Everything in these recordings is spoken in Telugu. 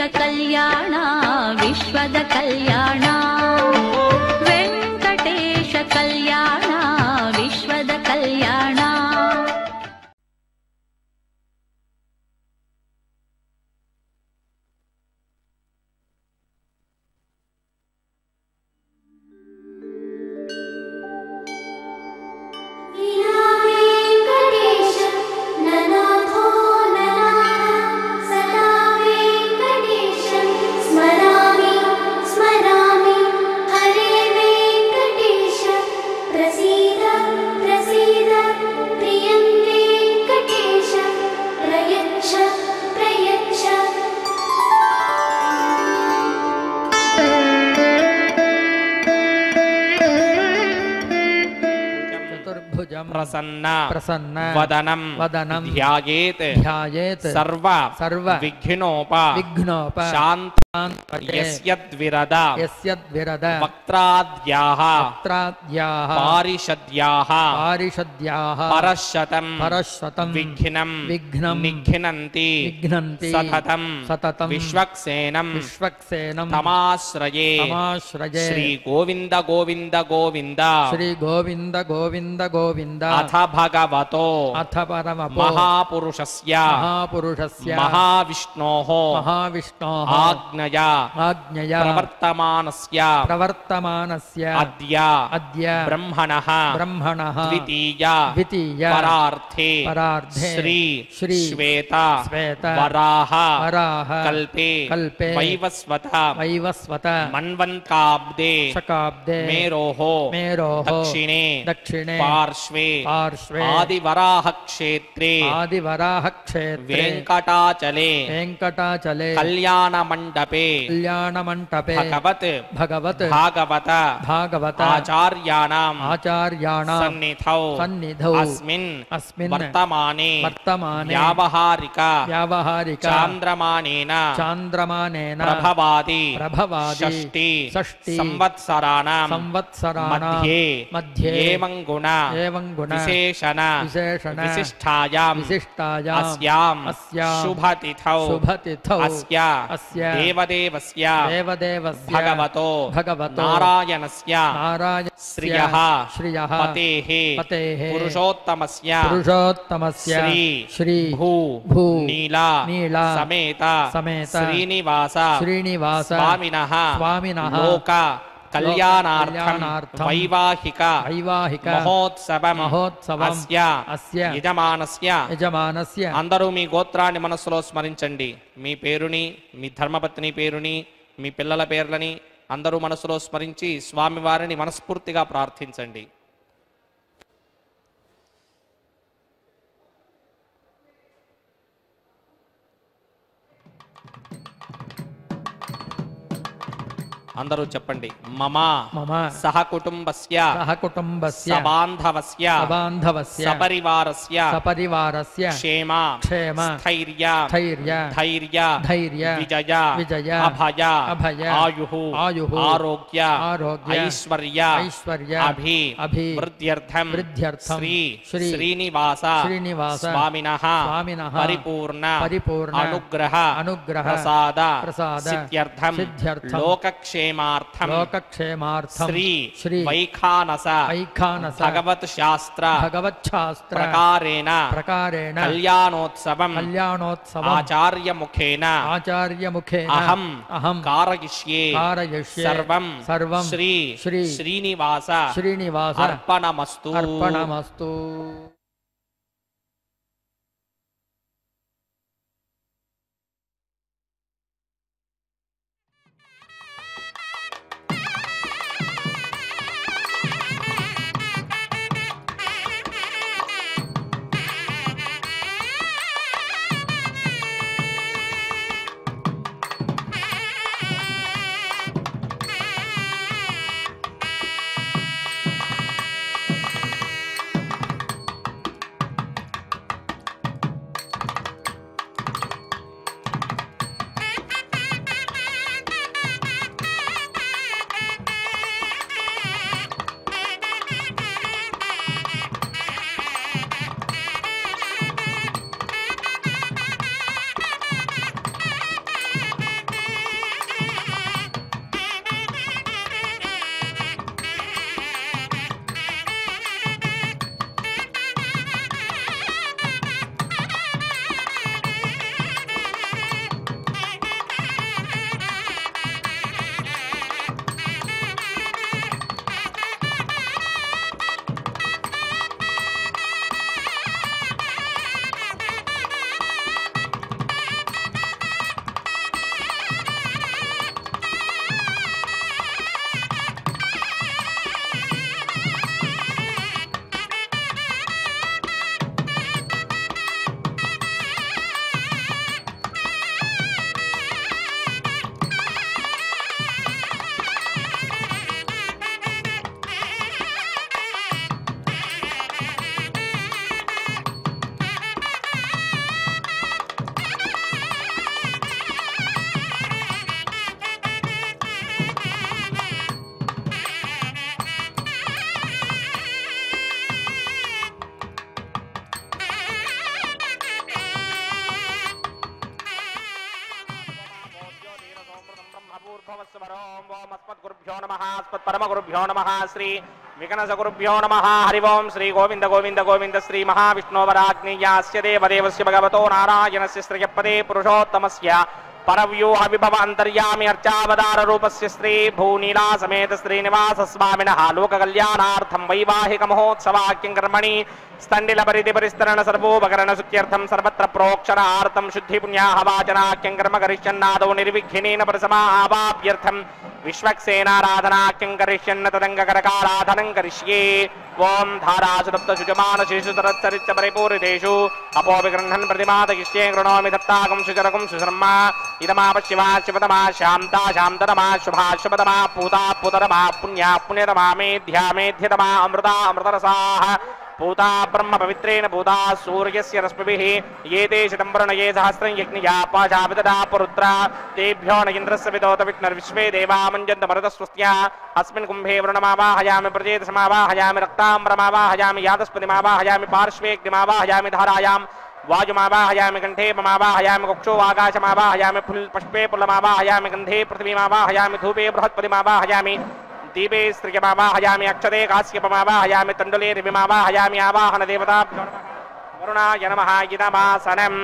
कल्याण विश्वद कल्याण वेंकटेश कल्याण विश्वद कल्याण प्रसन्न प्रसन्न वदनम वदनम ध्यायेत ध्यायेत सर्व सर्व विघ्नोप विघ्नोप शांत यस्यद्विरद यस्यद्विरद वक्त्राद्याः वक्त्राद्याः पारिषद्याः पारिषद्याः परशतं परशतं विघ्नं विघ्नं निघ्नन्ति निघ्नन्ति सततं सततं विश्वक्सेनं विश्वक्सेनं तमाश्रये तमाश्रये श्री गोविंद गोविंद गोविंद श्री गोविंद गोविंद गोविंद अथ भगवतो अथ परमपो महापुरुषस्य महापुरुषस्य महाविष्णोः महाविष्णोः आज्ञया आज्ञया प्रवर्तमानस्य अद्य ब्रह्मणः द्वितीय परार्थे श्री श्वेत वराह कल्पे वैवस्वत मन्वन्ताब्दे मेरोः दक्षिणे पार्श्वे आदिवराह क्षेत्रे वेंकटाचले कल्याणमण्डपे भगवत भागवत आचार्याणां सन्निधौ अस्मिन् वर्तमाने व्यावहारिक चान्द्रमानेन प्रभवादि षष्टि संवत्सराणां मध्ये एवं गुण विशेषण विशिष्टायां अस्यां शुभतिथौ अस्य देवदेवस्य भगवतो नारायणस्य श्रियः पतेः पुरुषोत्तमस्य श्री भू नीला समेत श्रीनिवास स्वामिनः लोक कल्याणार्थं वैवाहिक महोत्सवम् अस्य యజమానస్య అందరూ మీ గోత్రాన్ని మనసులో స్మరించండి. మీ పేరుని, మీ ధర్మపత్ని పేరుని, మీ పిల్లల పేర్లని అందరూ మనసులో స్మరించి స్వామివారిని మనస్ఫూర్తిగా ప్రార్థించండి. అందరూ చెప్పండి. మమ సహ కుటుంబస్య సబాంధవస్య సపరివారస్య క్షేమ స్థైర్య ధైర్య విజయ అభయ ఆయుః ఆరోగ్య ఐశ్వర్య అభివృద్ధ్యర్థం శ్రీ శ్రీనివాస స్వామినః పరిపూర్ణ అనుగ్రహ ప్రసాద సిద్ధ్యర్థం లోకక్షేమార్థం శ్రీ వైఖానస భగవత్ శాస్త్ర ప్రకారేణ కళ్యాణోత్సవం ఆచార్యముఖేన అహం కారయిష్యే సర్వం శ్రీ శ్రీనివాస అర్పణమస్తు. గురుభ్యో నమః అస్మత్పరమ గురుభ్యో నమః శ్రీ వికనస గురుభ్యో నమః హరి ఓం శ్రీ గోవింద గోవింద గోవింద శ్రీ మహావిష్ణోవరాజ్ఞేయాస్య దేవదేవస్య భగవతో నారాయణస్య శ్రియపదే పురుషోత్తమస్య పరవ్యూహ విభవ అంతర్యామి అర్చావతార రూపస్య శ్రీ భూనీలా సమేత శ్రీనివాస స్వామినః లోక కళ్యాణార్థం వైవాహిక మహోత్సవాఖ్యం కర్మణి స్థండిల పరిధి పరిస్తరణ సర్వోపకరణ శుద్ధ్యర్థం సర్వత్ర ప్రోక్షరార్థం శుద్ధి పుణ్యాహ వాచనాఖ్యం కర్మ కరిష్యన్నాదో నిర్విఘ్నేన ప్రసమావాప్యర్థం విశ్వక్సేనారాధనాఖ్యం కరిష్యన్న తదంగకరకారాధనం కరిష్యే ఓం ధారాసుప్త శుజమాన శిశుతరచ్చరిచ్చ పరిపూరితేషు అపో విగృహన్ ప్రతిమాదగిష్యే గృణోమి దత్తాకం సుచరకం సుశర్మ ఇదమాప శివా శివతమా శాంతా శాంతతమా శుభా శుభతమా పూతా పూతరమా పుణ్యా పుణ్యతమా మేధ్యా మేధ్యతమా అమృతా అమృతరసాః పూతా బ్రహ్మ పవిత్రేణ పూతా సూర్యస్య రశ్మిభిః ఏతే శతం వరుణయే సహస్రం యజ్ఞయా పాశావిదదా పురుత్ర తేభ్యో న ఇంద్రస్య విదోత విష్ణుర్విశ్వే దేవా మంజంత మరుతస్వస్త్యా అస్మిన్ కుంభే వరుణమావాహయామి ప్రజేతసమావాహయామి రక్తాంబరమావాహయామి యాతస్పతిమావాహయామి పార్శ్వేగ్నిమావాహయామి ధారాయాం వాయుమావాహయామి కంఠే మమావాహయామి కుక్షో ఆకాశమావాహయామి పుష్పే పుల్లమావాహయామి గంధే పృథివీమావాహయామి ధూపే బృహస్పతిమావాహయామి దీపే స్త్రియమావాహయామి అక్షతే కాశ్యపమావాహయామి తండులే రివిమావాహయామి ఆవాహన దేవతాభ్యో నమః వరుణాయ నమః ఇదమాసనం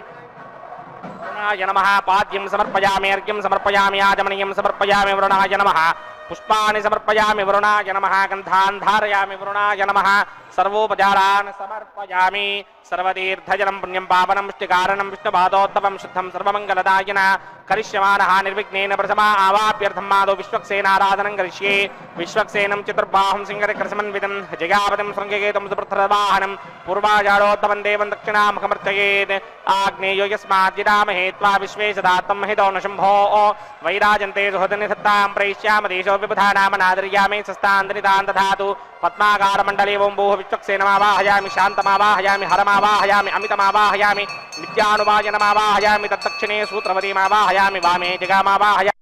వరుణాయ నమః పాద్యం సమర్పయామి అర్ఘ్యం సమర్పయామి ఆచమనీయం సమర్పయామి వరుణాయ నమః పుష్పాన్ని సమర్పయామి వరుణాయ నమః గంధాన్ ధారయామి వరుణాయ నమః సర్వోపచారాన్ సమర్పయామి సర్వతీర్థజలం పుణ్యం పావనం పుష్టికారణం విష్ణుపాదోత్తమం శుద్ధం సర్వమంగళదాయన కరిష్యమానః నిర్విఘ్నేన ప్రథమా ఆవాప్యర్థం మాదో విశ్వక్సేనారాధనం కరిష్యే విశ్వక్సేనం చతుర్బాహుం సింగరకరసమన్వితం జగాపతిం శృంగకేతుం సుపృథ్రవాహనం పూర్వాచారోత్తమం దేవం దక్షిణాముఖమర్చయేత్ ఆగ్నేయో యస్మాద్యదామహే త్వా విశ్వేశదాత్తం మహితో న శంభో వైరాజంతే సుహృదనిధత్తాం ప్రయిష్యామ దేశో విబుధానామనాదర్యామి సస్తాంతనితాన్ దధాతు పద్మాకారమండలే ఓం భూః విశ్వక్సేనమావాహయామి శాంతమావాహయామి హరమావాహయామి అమితమావాహయామి నిత్యానువాయనమావాహయామి తద్దక్షిణే సూత్రవతీమావాహయామి వామే జగామావాహయామి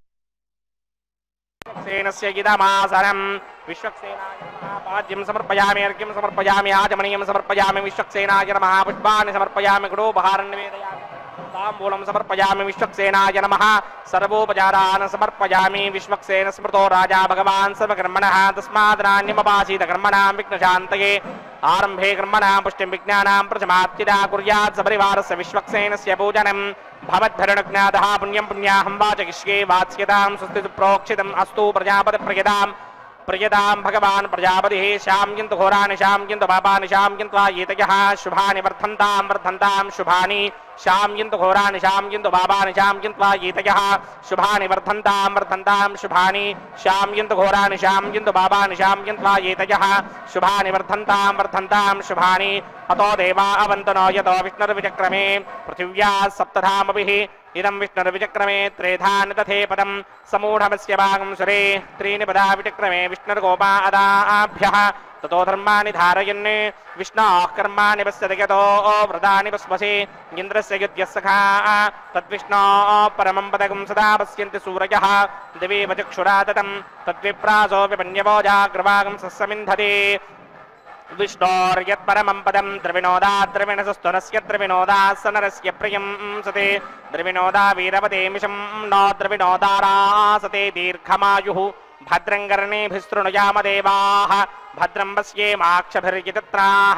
విశ్వక్సేనస్య ఇదమాసనం విశ్వక్సేనాయ నమః పాద్యం సమర్పయామి అర్ఘ్యం సమర్పయామి ఆచమనీయం సమర్పయామి విశ్వక్సేనాయ నమః పుష్పాన్ని సమర్పయామి గుడోపహారం నివేదయామి తాంబూలం సమర్పయామి విశ్వక్సేనాయ నమః సర్వోపచారాన్ సమర్పయామి విశ్వక్సేన స్మృతో రాజా భగవాన్ సర్వకర్మణః తస్మాదనాన్యమపాసీత కర్మణాం విఘ్నశాంతయే ఆరంభే కర్మణాం పుష్టిం విజ్ఞానాం ప్రథమాత్యదా కుర్యాత్ సపరివారస్య విశ్వక్సేనస్య పూజనం భవద్ధరణజ్ఞాతః పుణ్యం పుణ్యాహం వాచయిష్యే వాచ్యతాం స్వస్తి ప్రోక్షితం అస్తు ప్రజాపతి ప్రియదాం భగవాన్ ప్రజాపతిః శామ్యంతు ఘోరాని శామ్యంతు పాపాని శామ్యంత్వా ఏతయః శుభాని వర్ధంతాం శుభాని శామ్యంతు ఘోరాని శామ్యంతు పాపాని శామ్యంత్వా ఏతయః శుభాని వర్ధంతాం శుభాని శామ్యంతు ఘోరాని శామ్యంతు పాపాని శామ్యంత్వా ఏతయః శుభాని వర్ధంతాం శుభాని అతో దేవా అవంతనో యతో విష్ణుర్విచక్రమే పృథివ్యా సప్తధామభిః ఇదం విష్ణుర్విచక్రమే త్రేధాన్ తథే పదం సమూఢమస్య భాగం సురే త్రీని పదా విచక్రమే విష్ణుర్గోపా అదాభ్యః తతో ధర్మాని ధారయన్ విష్ణోః కర్మాణి పశ్యతి యతో వ్రతాని పశ్వసి ఇంద్రస్య యుధ్యः సఖా తద్విష్ణోః పరమం పదకం సదా పశ్యంతి సూరయः దివేవ చక్షురా తతం తద్విప్రాసో విపన్యవోజాగ్రవాగం సస్సమింధతి విష్ణోర్యత్పరమం పదం ద్రవిణోదా ద్రవిణసస్తునస్య ద్రవిణోదా సనరస్య ప్రియం సతే ద్రవిణోదా వీరవతే మిషం నో ద్రవిణోదారాసతే దీర్ఘమాయుః భద్రం కర్ణేభిస్తృణుయామ దేవాః భద్రం పశ్యేమాక్షభిర్యజత్రాః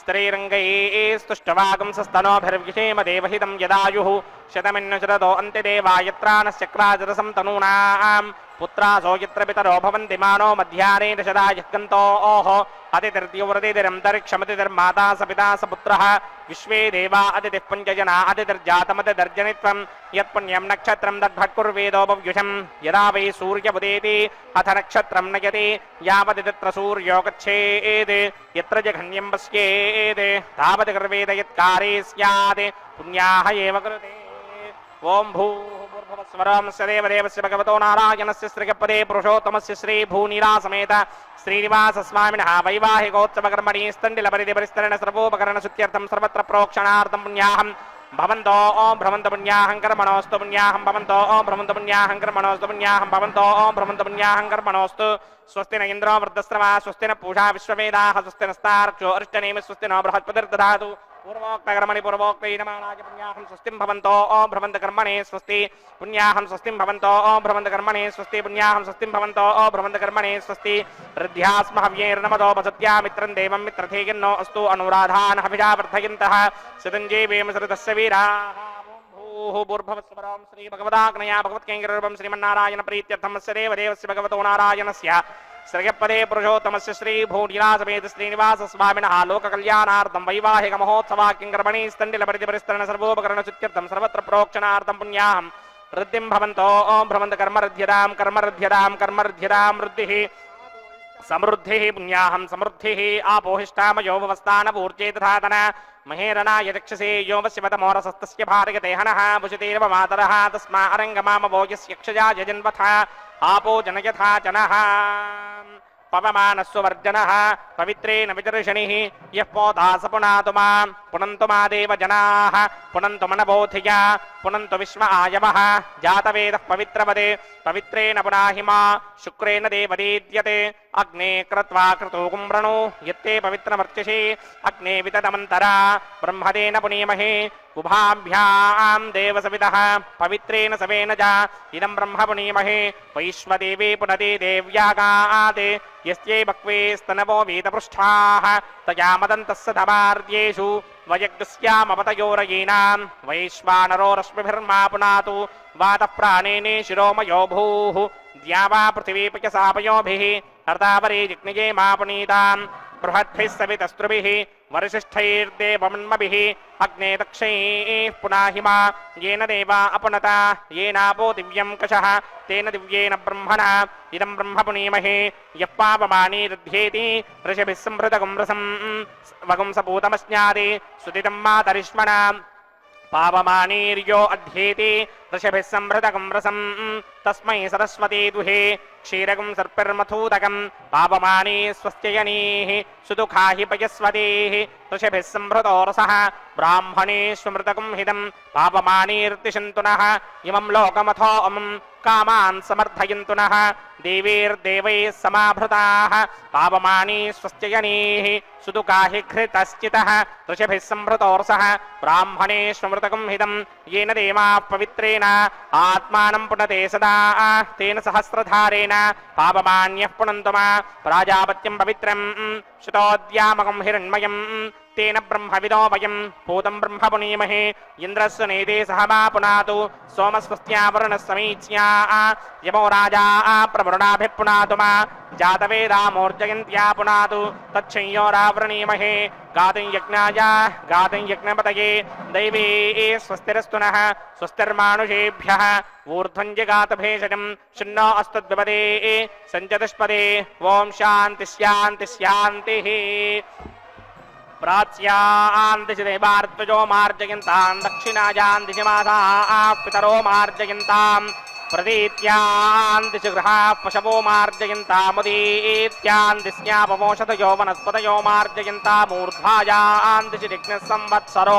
స్త్రీరంగైస్తుష్టవాగంసస్తనోభిర్విషేమ దేవహితం యదాయుః శతమిన్నుశరదో అంత్యదేవాయత్రానశ్చక్రాజరసం తనూనాం పుత్రాసో యత్ర పితరో భవంతి మానో మధ్యాహ్నే దశదాయః గంతోః అతిథిర్ద్యవృతిరन्तరిక్షమతిథిర్మాతా సపితా సపుత్రః విశ్వే దేవా అతిథిః పంచజనా అతిథిర్జాతమతిథర్జనిత్వం యత్పుణ్యం నక్షత్రం దగ్భట్కుర్వేదోపవ్యుషం యదా వై సూర్యముదేతి అథ నక్షత్రం నయతి యావది తత్ర సూర్యో గచ్ఛేత్ యత్ర జఘన్యం పశ్యేత్ తావతి కర్వేద యత్కారే స్యాత్ పుణ్యాః ఏవ కృతే ఓం భూర్భువస్వరం సదేవదేవస్య భగవతో నారాయణస్య శ్రీగపదే పురుషోత్తమస్య శ్రీ భూనీలా సమేత శ్రీనివాస స్వామినః వైవాహికోత్సవ కర్మణి స్థండిల పరిధి పరిస్తరణ సర్వోపకరణ శుద్ధ్యర్థం సర్వత్ర ప్రోక్షణార్థం పుణ్యాహం భవంతో ఓం భ్రమంత పుణ్యాహం కర్మణోస్తు పుణ్యాహం భవంతో ఓం భ్రమంత పుణ్యాహం కర్మణోస్తు పుణ్యాహం భవంతో ఓం భ్రమంత పుణ్యాహం కర్మణోస్తు స్వస్తి న ఇంద్రో వృద్ధశ్రవా స్వస్తి న పూషా విశ్వవేదాః స్వస్తి నస్తార్క్ష్యో అరిష్టనేమి స్వస్తి నో బృహస్పతిర్దధాతు పూర్వోక్తకర్మణి పూర్వోక్తైనమానాయ పుణ్యాహం స్వస్తిం భవంతో ఓం భ్రమంత కర్మణే స్వస్తి పుణ్యాహం స్వస్తిం భవంతో ఓం భ్రమంత కర్మణే స్వస్తి పుణ్యాహం స్వస్తిం భవంతో ఓం భ్రమంత కర్మణే స్వస్తి వృద్ధ్యాస్మ హవ్యేర్నమదోపసత్యా మిత్రం దేవం మిత్రథేయన్నో అస్తు అనురాధాన్ హవిషా వర్ధయంతః శతంజీవేమ సృతస్య వీరాः భూర్భవస్వరం శ్రీ భగవదాగ్నయా భగవత్కైంకరూపం శ్రీమన్నారాయణ ప్రీత్యర్థమస్య దేవదేవస్య భగవతో నారాయణస్య శ్రయపదే పురుషోత్తమస్య శ్రీ భూనిరాసమేత శ్రీనివాస స్వామినః లోక కళ్యాణార్థం వైవాహిక మహోత్సవాక్యంకర్మణి స్థండిల పరిపరిస్తరణ సర్వోపకరణ చుత్యర్థం సర్వత్ర ప్రోక్షణార్థం పుణ్యాహం వృద్ధిం భవంతో ఓం భ్రమంత కర్మరుధ్యతాం కర్మరుధ్యతాం కర్మరుధ్యతాం వృద్ధిః సమృద్ధిః పుణ్యాహం సమృద్ధిః ఆపోహిష్టామయో భవస్థానపూర్జే తథాతన మహేరణాయ చక్షసే యో వస్యవతమోరసస్తస్య భారయతే హనః భుజతేర్వ మాతరః తస్మా అరంగమామవో యస్య క్షజాయ జన్వథ ఆపో జనయథా జనః పవమానస్సువర్జనః పవిత్రేణ విదర్శనిః యః పోతాస పునాతు మాం పునంతు మా దేవ జనాః పునంతు మనబోధియ పునంతు విశ్వ ఆయవః జాతవేదః పవిత్రవదే పవిత్రేణ పునాహి మా శుక్రేణ దేవదీద్యతే అగ్నే క్రత్వా క్రతూకుం వృణు యత్తే పవిత్రమర్చసి అగ్నే వితదమంతరా బ్రహ్మదేన పునీమహే ఉభాభ్యాం దేవసవితః పవిత్రేణ సవేన జ ఇదం బ్రహ్మ పునీమహే వైశ్వదేవే పునతే దేవ్యాగాతే యస్యై బక్వే స్తనవో వీతపృష్ఠాః తయా మదంతస్స ధమార్యేషు వయగ్స్యామవతయోరయీనాం వైశ్వానరో రశ్మిభిర్మా పునాతు వాతః ప్రాణేనే శిరోమయో భూః ద్యావా పృథివీపయసాపయోభిః అర్తావరీ జిగ్నిజే మా పునీతాం బృహద్భిः సవితస్త్రుభిः వరిశిష్ఠైర్దేవమన్మభిः అగ్నే దక్షైః పునాహిమా येन देवा अपनता येनापो दिव्यं कषः तेन दिव्येन ब्रह्मणा इदं ब्रह्म पुनीमहे यः पापमानीरुध्येति ऋषिभिः संभृतगं रसं वगुंसपूतमस्न्यादि सुदितं मातरिष्मणा पावमानीर्यो अध्येति ऋषिभिः संभृतगं रसं तस्मै सरस्वती दुहे क्षीरगं सर्पिर्मथूतकं पावमानी स्वस्त्ययनीः सुदुःखा हि पयस्वतीः ऋषिभिः संभृतो रसः ब्राह्मणेष्वमृतकं हितं पावमानीर्तिशन्तु नः इमं लोकमथो अमं कामान् समर्थयन्तु नः देवीर्देवैः समाभृताः पावमानी स्वस्त्ययनीः सुदुःखा हि घृतश्चितः ऋषिभिः संभृतो रसः ब्राह्मणेष्वमृतकं हितं येन देवाः पवित्रेण आत्मानं पुनते सदा तेन सहस्रधारेण पावमान्यः पुनन्तु मा प्राजापत्यं पवित्रं श्रुतोद्यामकं हिरण्मयं तेन ब्रह्मविदो वयं पूतं ब्रह्म पुनीमहे इन्द्रस्य नेते सह मा पुनातु सोमस्वस्त्या वरुणः समीच्या यमो राजा प्रवरुणाभिः पुनातु मा जातवेदामोर्जयन्त्या पुनातु तच्छंयोरावृणीमहे गातुं यज्ञाय गातुं यज्ञपतये दैवे स्वस्तिरस्तु नः स्वस्तिर्मानुषेभ्यः ऊर्ध्वं जगातभेषजं शन्नो अस्तुद्विपदे सञ्चतुष्पदे ॐ शान्ति शान्ति शान्तिः प्राच्यां दिशि देवार्त्वजो मार्जयन्तां दक्षिणायां दिशि मासाः पितरो मार्जयन्तां प्रतीत्यां दिशि गृहाः पशवो मार्जयन्तामुदीत्यां दिश्यापमोषधयो वनस्पतयो मार्जयन्तामूर्ध्वायां दिशि यज्ञसंवत्सरो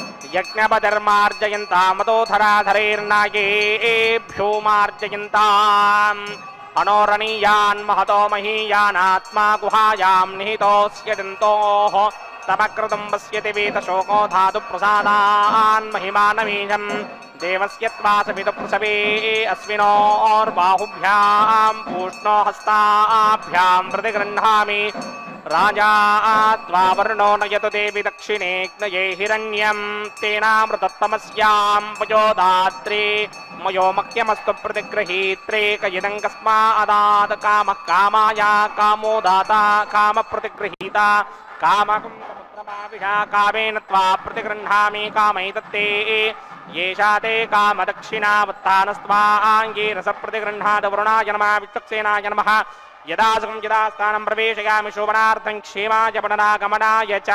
यज्ञपतिर्मार्जयन्तामतोधराधरैर्नागेभ्यो मार्जयन्ताम् अनोरणीयान् महतो महीयानात्मा गुहायां निहितोऽस्य जन्तोः तमकृतं पश्यति वेतशोको धातु प्रसादान् महिमानमीशं देवस्य त्वासविदुप्रसवे अस्मिनोर्बाहुभ्यां पूष्णो हस्ताभ्यां प्रतिगृह्णामि राजा त्वावर्णो नयतु देवि दक्षिणेऽग्नये हिरण्यं तेनामृतत्तमस्यां पयोदात्रे मयो मह्यमस्तु प्रतिगृहीत्रे कयिदं कस्मादात् कामः कामाया कामो दाता कामप्रतिगृहीता कामकुंसमुद्रमाविषा कामेन त्वा प्रतिगृह्णामि कामैतत्ते येषा ते कामदक्षिणावत्तानस्त्वाङ्गे रसप्रतिगृह्णाद वरुणाय नमः विचक्षेनाय नमः यदा सुखं यदा स्थानं प्रवेशयामि शोभनार्थं क्षेमाय पठनागमनाय च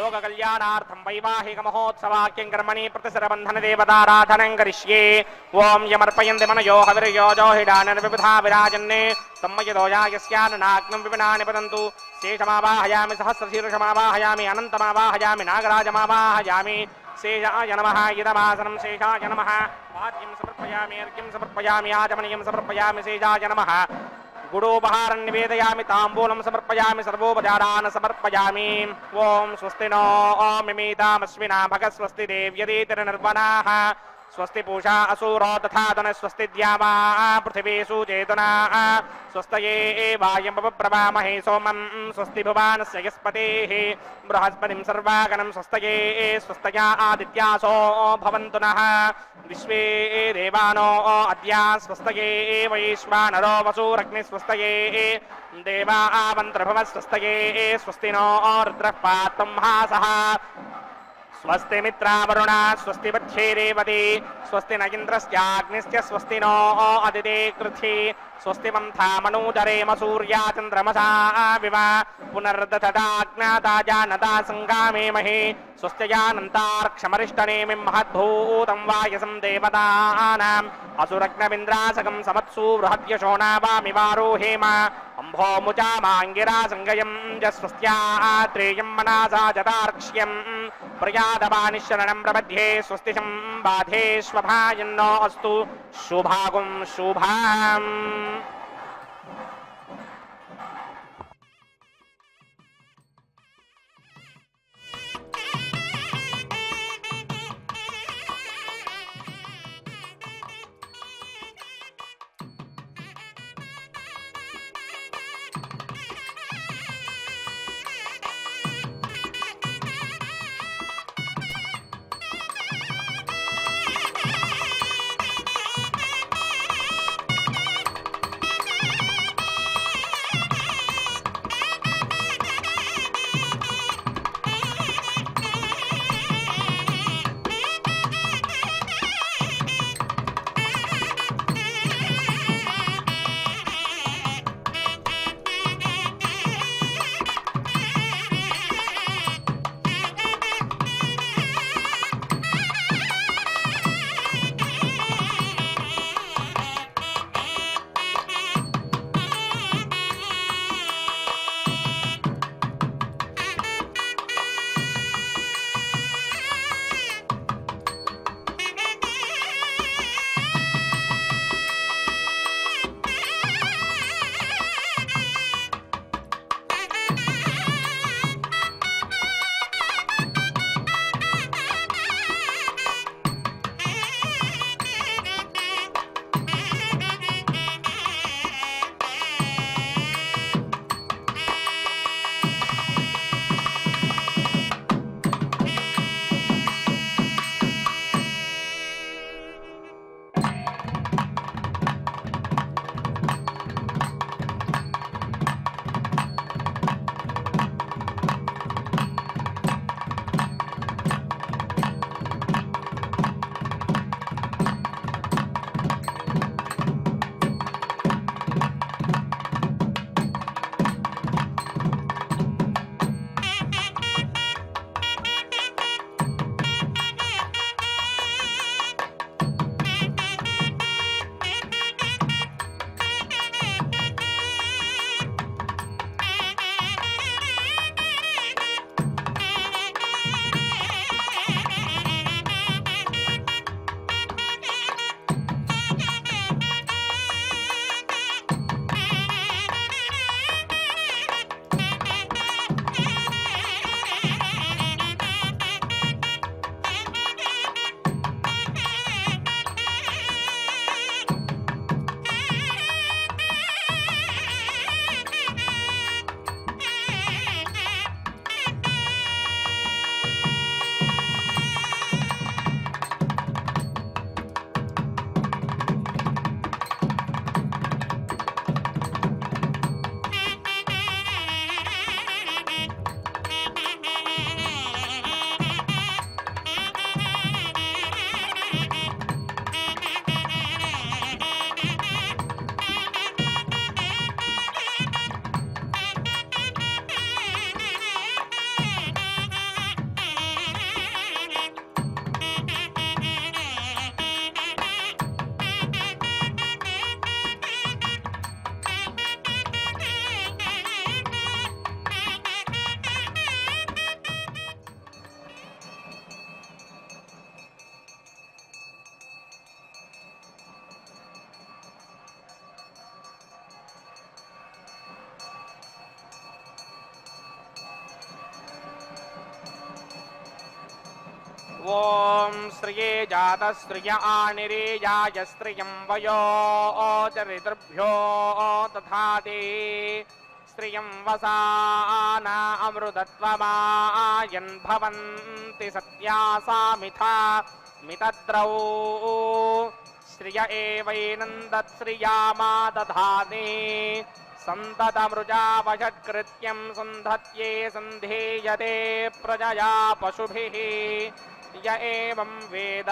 लोक कल्याणार्थं वैवाहिक महोत्सवाक्यं कर्मणि प्रतिसरबन्धन देवताराधनं करिष्ये ओम यमर्पयन्ति मनयो हविर्योजो हिडानर्विबुधा विराजन्ने तम्मयदोया यस्याननाग्नं विपिना निपतन्तु शेषमावाहयामि सहस्रशीर्षमावाहयामि अनन्तमावाहयामि नागराजमावाहयामि शेषाय नमः इदमासनं शेषाय नमः वाद्यं समर्पयामि अर्घ्यं समर्पयामि आचमनीयं समर्पयामि शेषाय नमः गुडोपहारं निवेदयामि ताम्बूलं समर्पयामि सर्वोपचारान् समर्पयामि ओम स्वस्ति नो मिमीतामश्विना भगः स्वस्ति देव्यतीतिर्निर्वणाः स्वस्ति पूषा असुरो तथा धन स्वस्ति द्यावा पृथिवीषु चेतना स्वस्तये वायमपप्रभामहे सोमं स्वस्ति भुवानस्य यस्पतेः बृहस्पतिं सर्वागणं स्वस्तये स्वस्तया आदित्यासो भवन्तु नः विश्वे देवानो अद्या स्वस्तये वैश्वानरो वसुरग्निः स्वस्तये देवा आवन्त्रभवः स्वस्तये स्वस्ति नो रुद्रः पात्रं हासः स्वस्ति मित्रावरुणा स्वस्ति वच्छे रेवती स्वस्ति न इन्द्रस्याग्निश्च स्वस्ति नो अदिते कृथि स्वस्ति मंथा मनूदरेम सूर्या चन्द्रमसा विवा पुनर्दधताज्ञाता जानता संगामेमहे स्वस्त्यजानन्तार्क्षमरिष्टनेमिं महद्भूतं वायसं देवतानाम् असुरग्नविन्द्रासकं समत्सु बृहद्यशोना वामिवारोहेम अम्भोमुचा माङ्गिरा सङ्गयं जस्वस्त्यात्रेयं मनासा जतार्क्ष्यं प्रयादवानिशरणं प्रपद्ये स्वस्ति सम्बाधेष्वभायन्नो अस्तु शुभागुं शुभाम् ఓం శ్రియే జాత శ్రియ ఆనిరేయాయ శ్రియం వయో చరితృభ్యో తథాదే శ్రియం వసానా అమృతత్వమాయన్ భవంతి సత్యాసామిథా మితద్రౌ శ్రియ ఏవైనందశ్రియామా దధానే సంతతమృజావషట్కృత్యం సంధత్యే సంధేయతే ప్రజయా పశుభిః య ఏవం వేద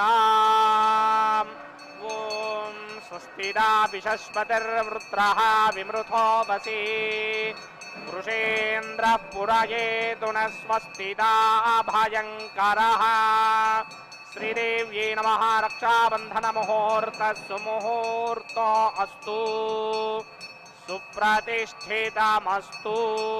ఓం స్వస్తిదా విశస్పతిర్వృత్రః విమృథో వసి వృషేంద్రః పురయేతు న స్వస్తిదా భయంకరః శ్రీదేవ్యై నమః రక్షాబంధన ముహూర్త సుముహూర్తో అస్తు సుప్రతిష్ఠితమస్తు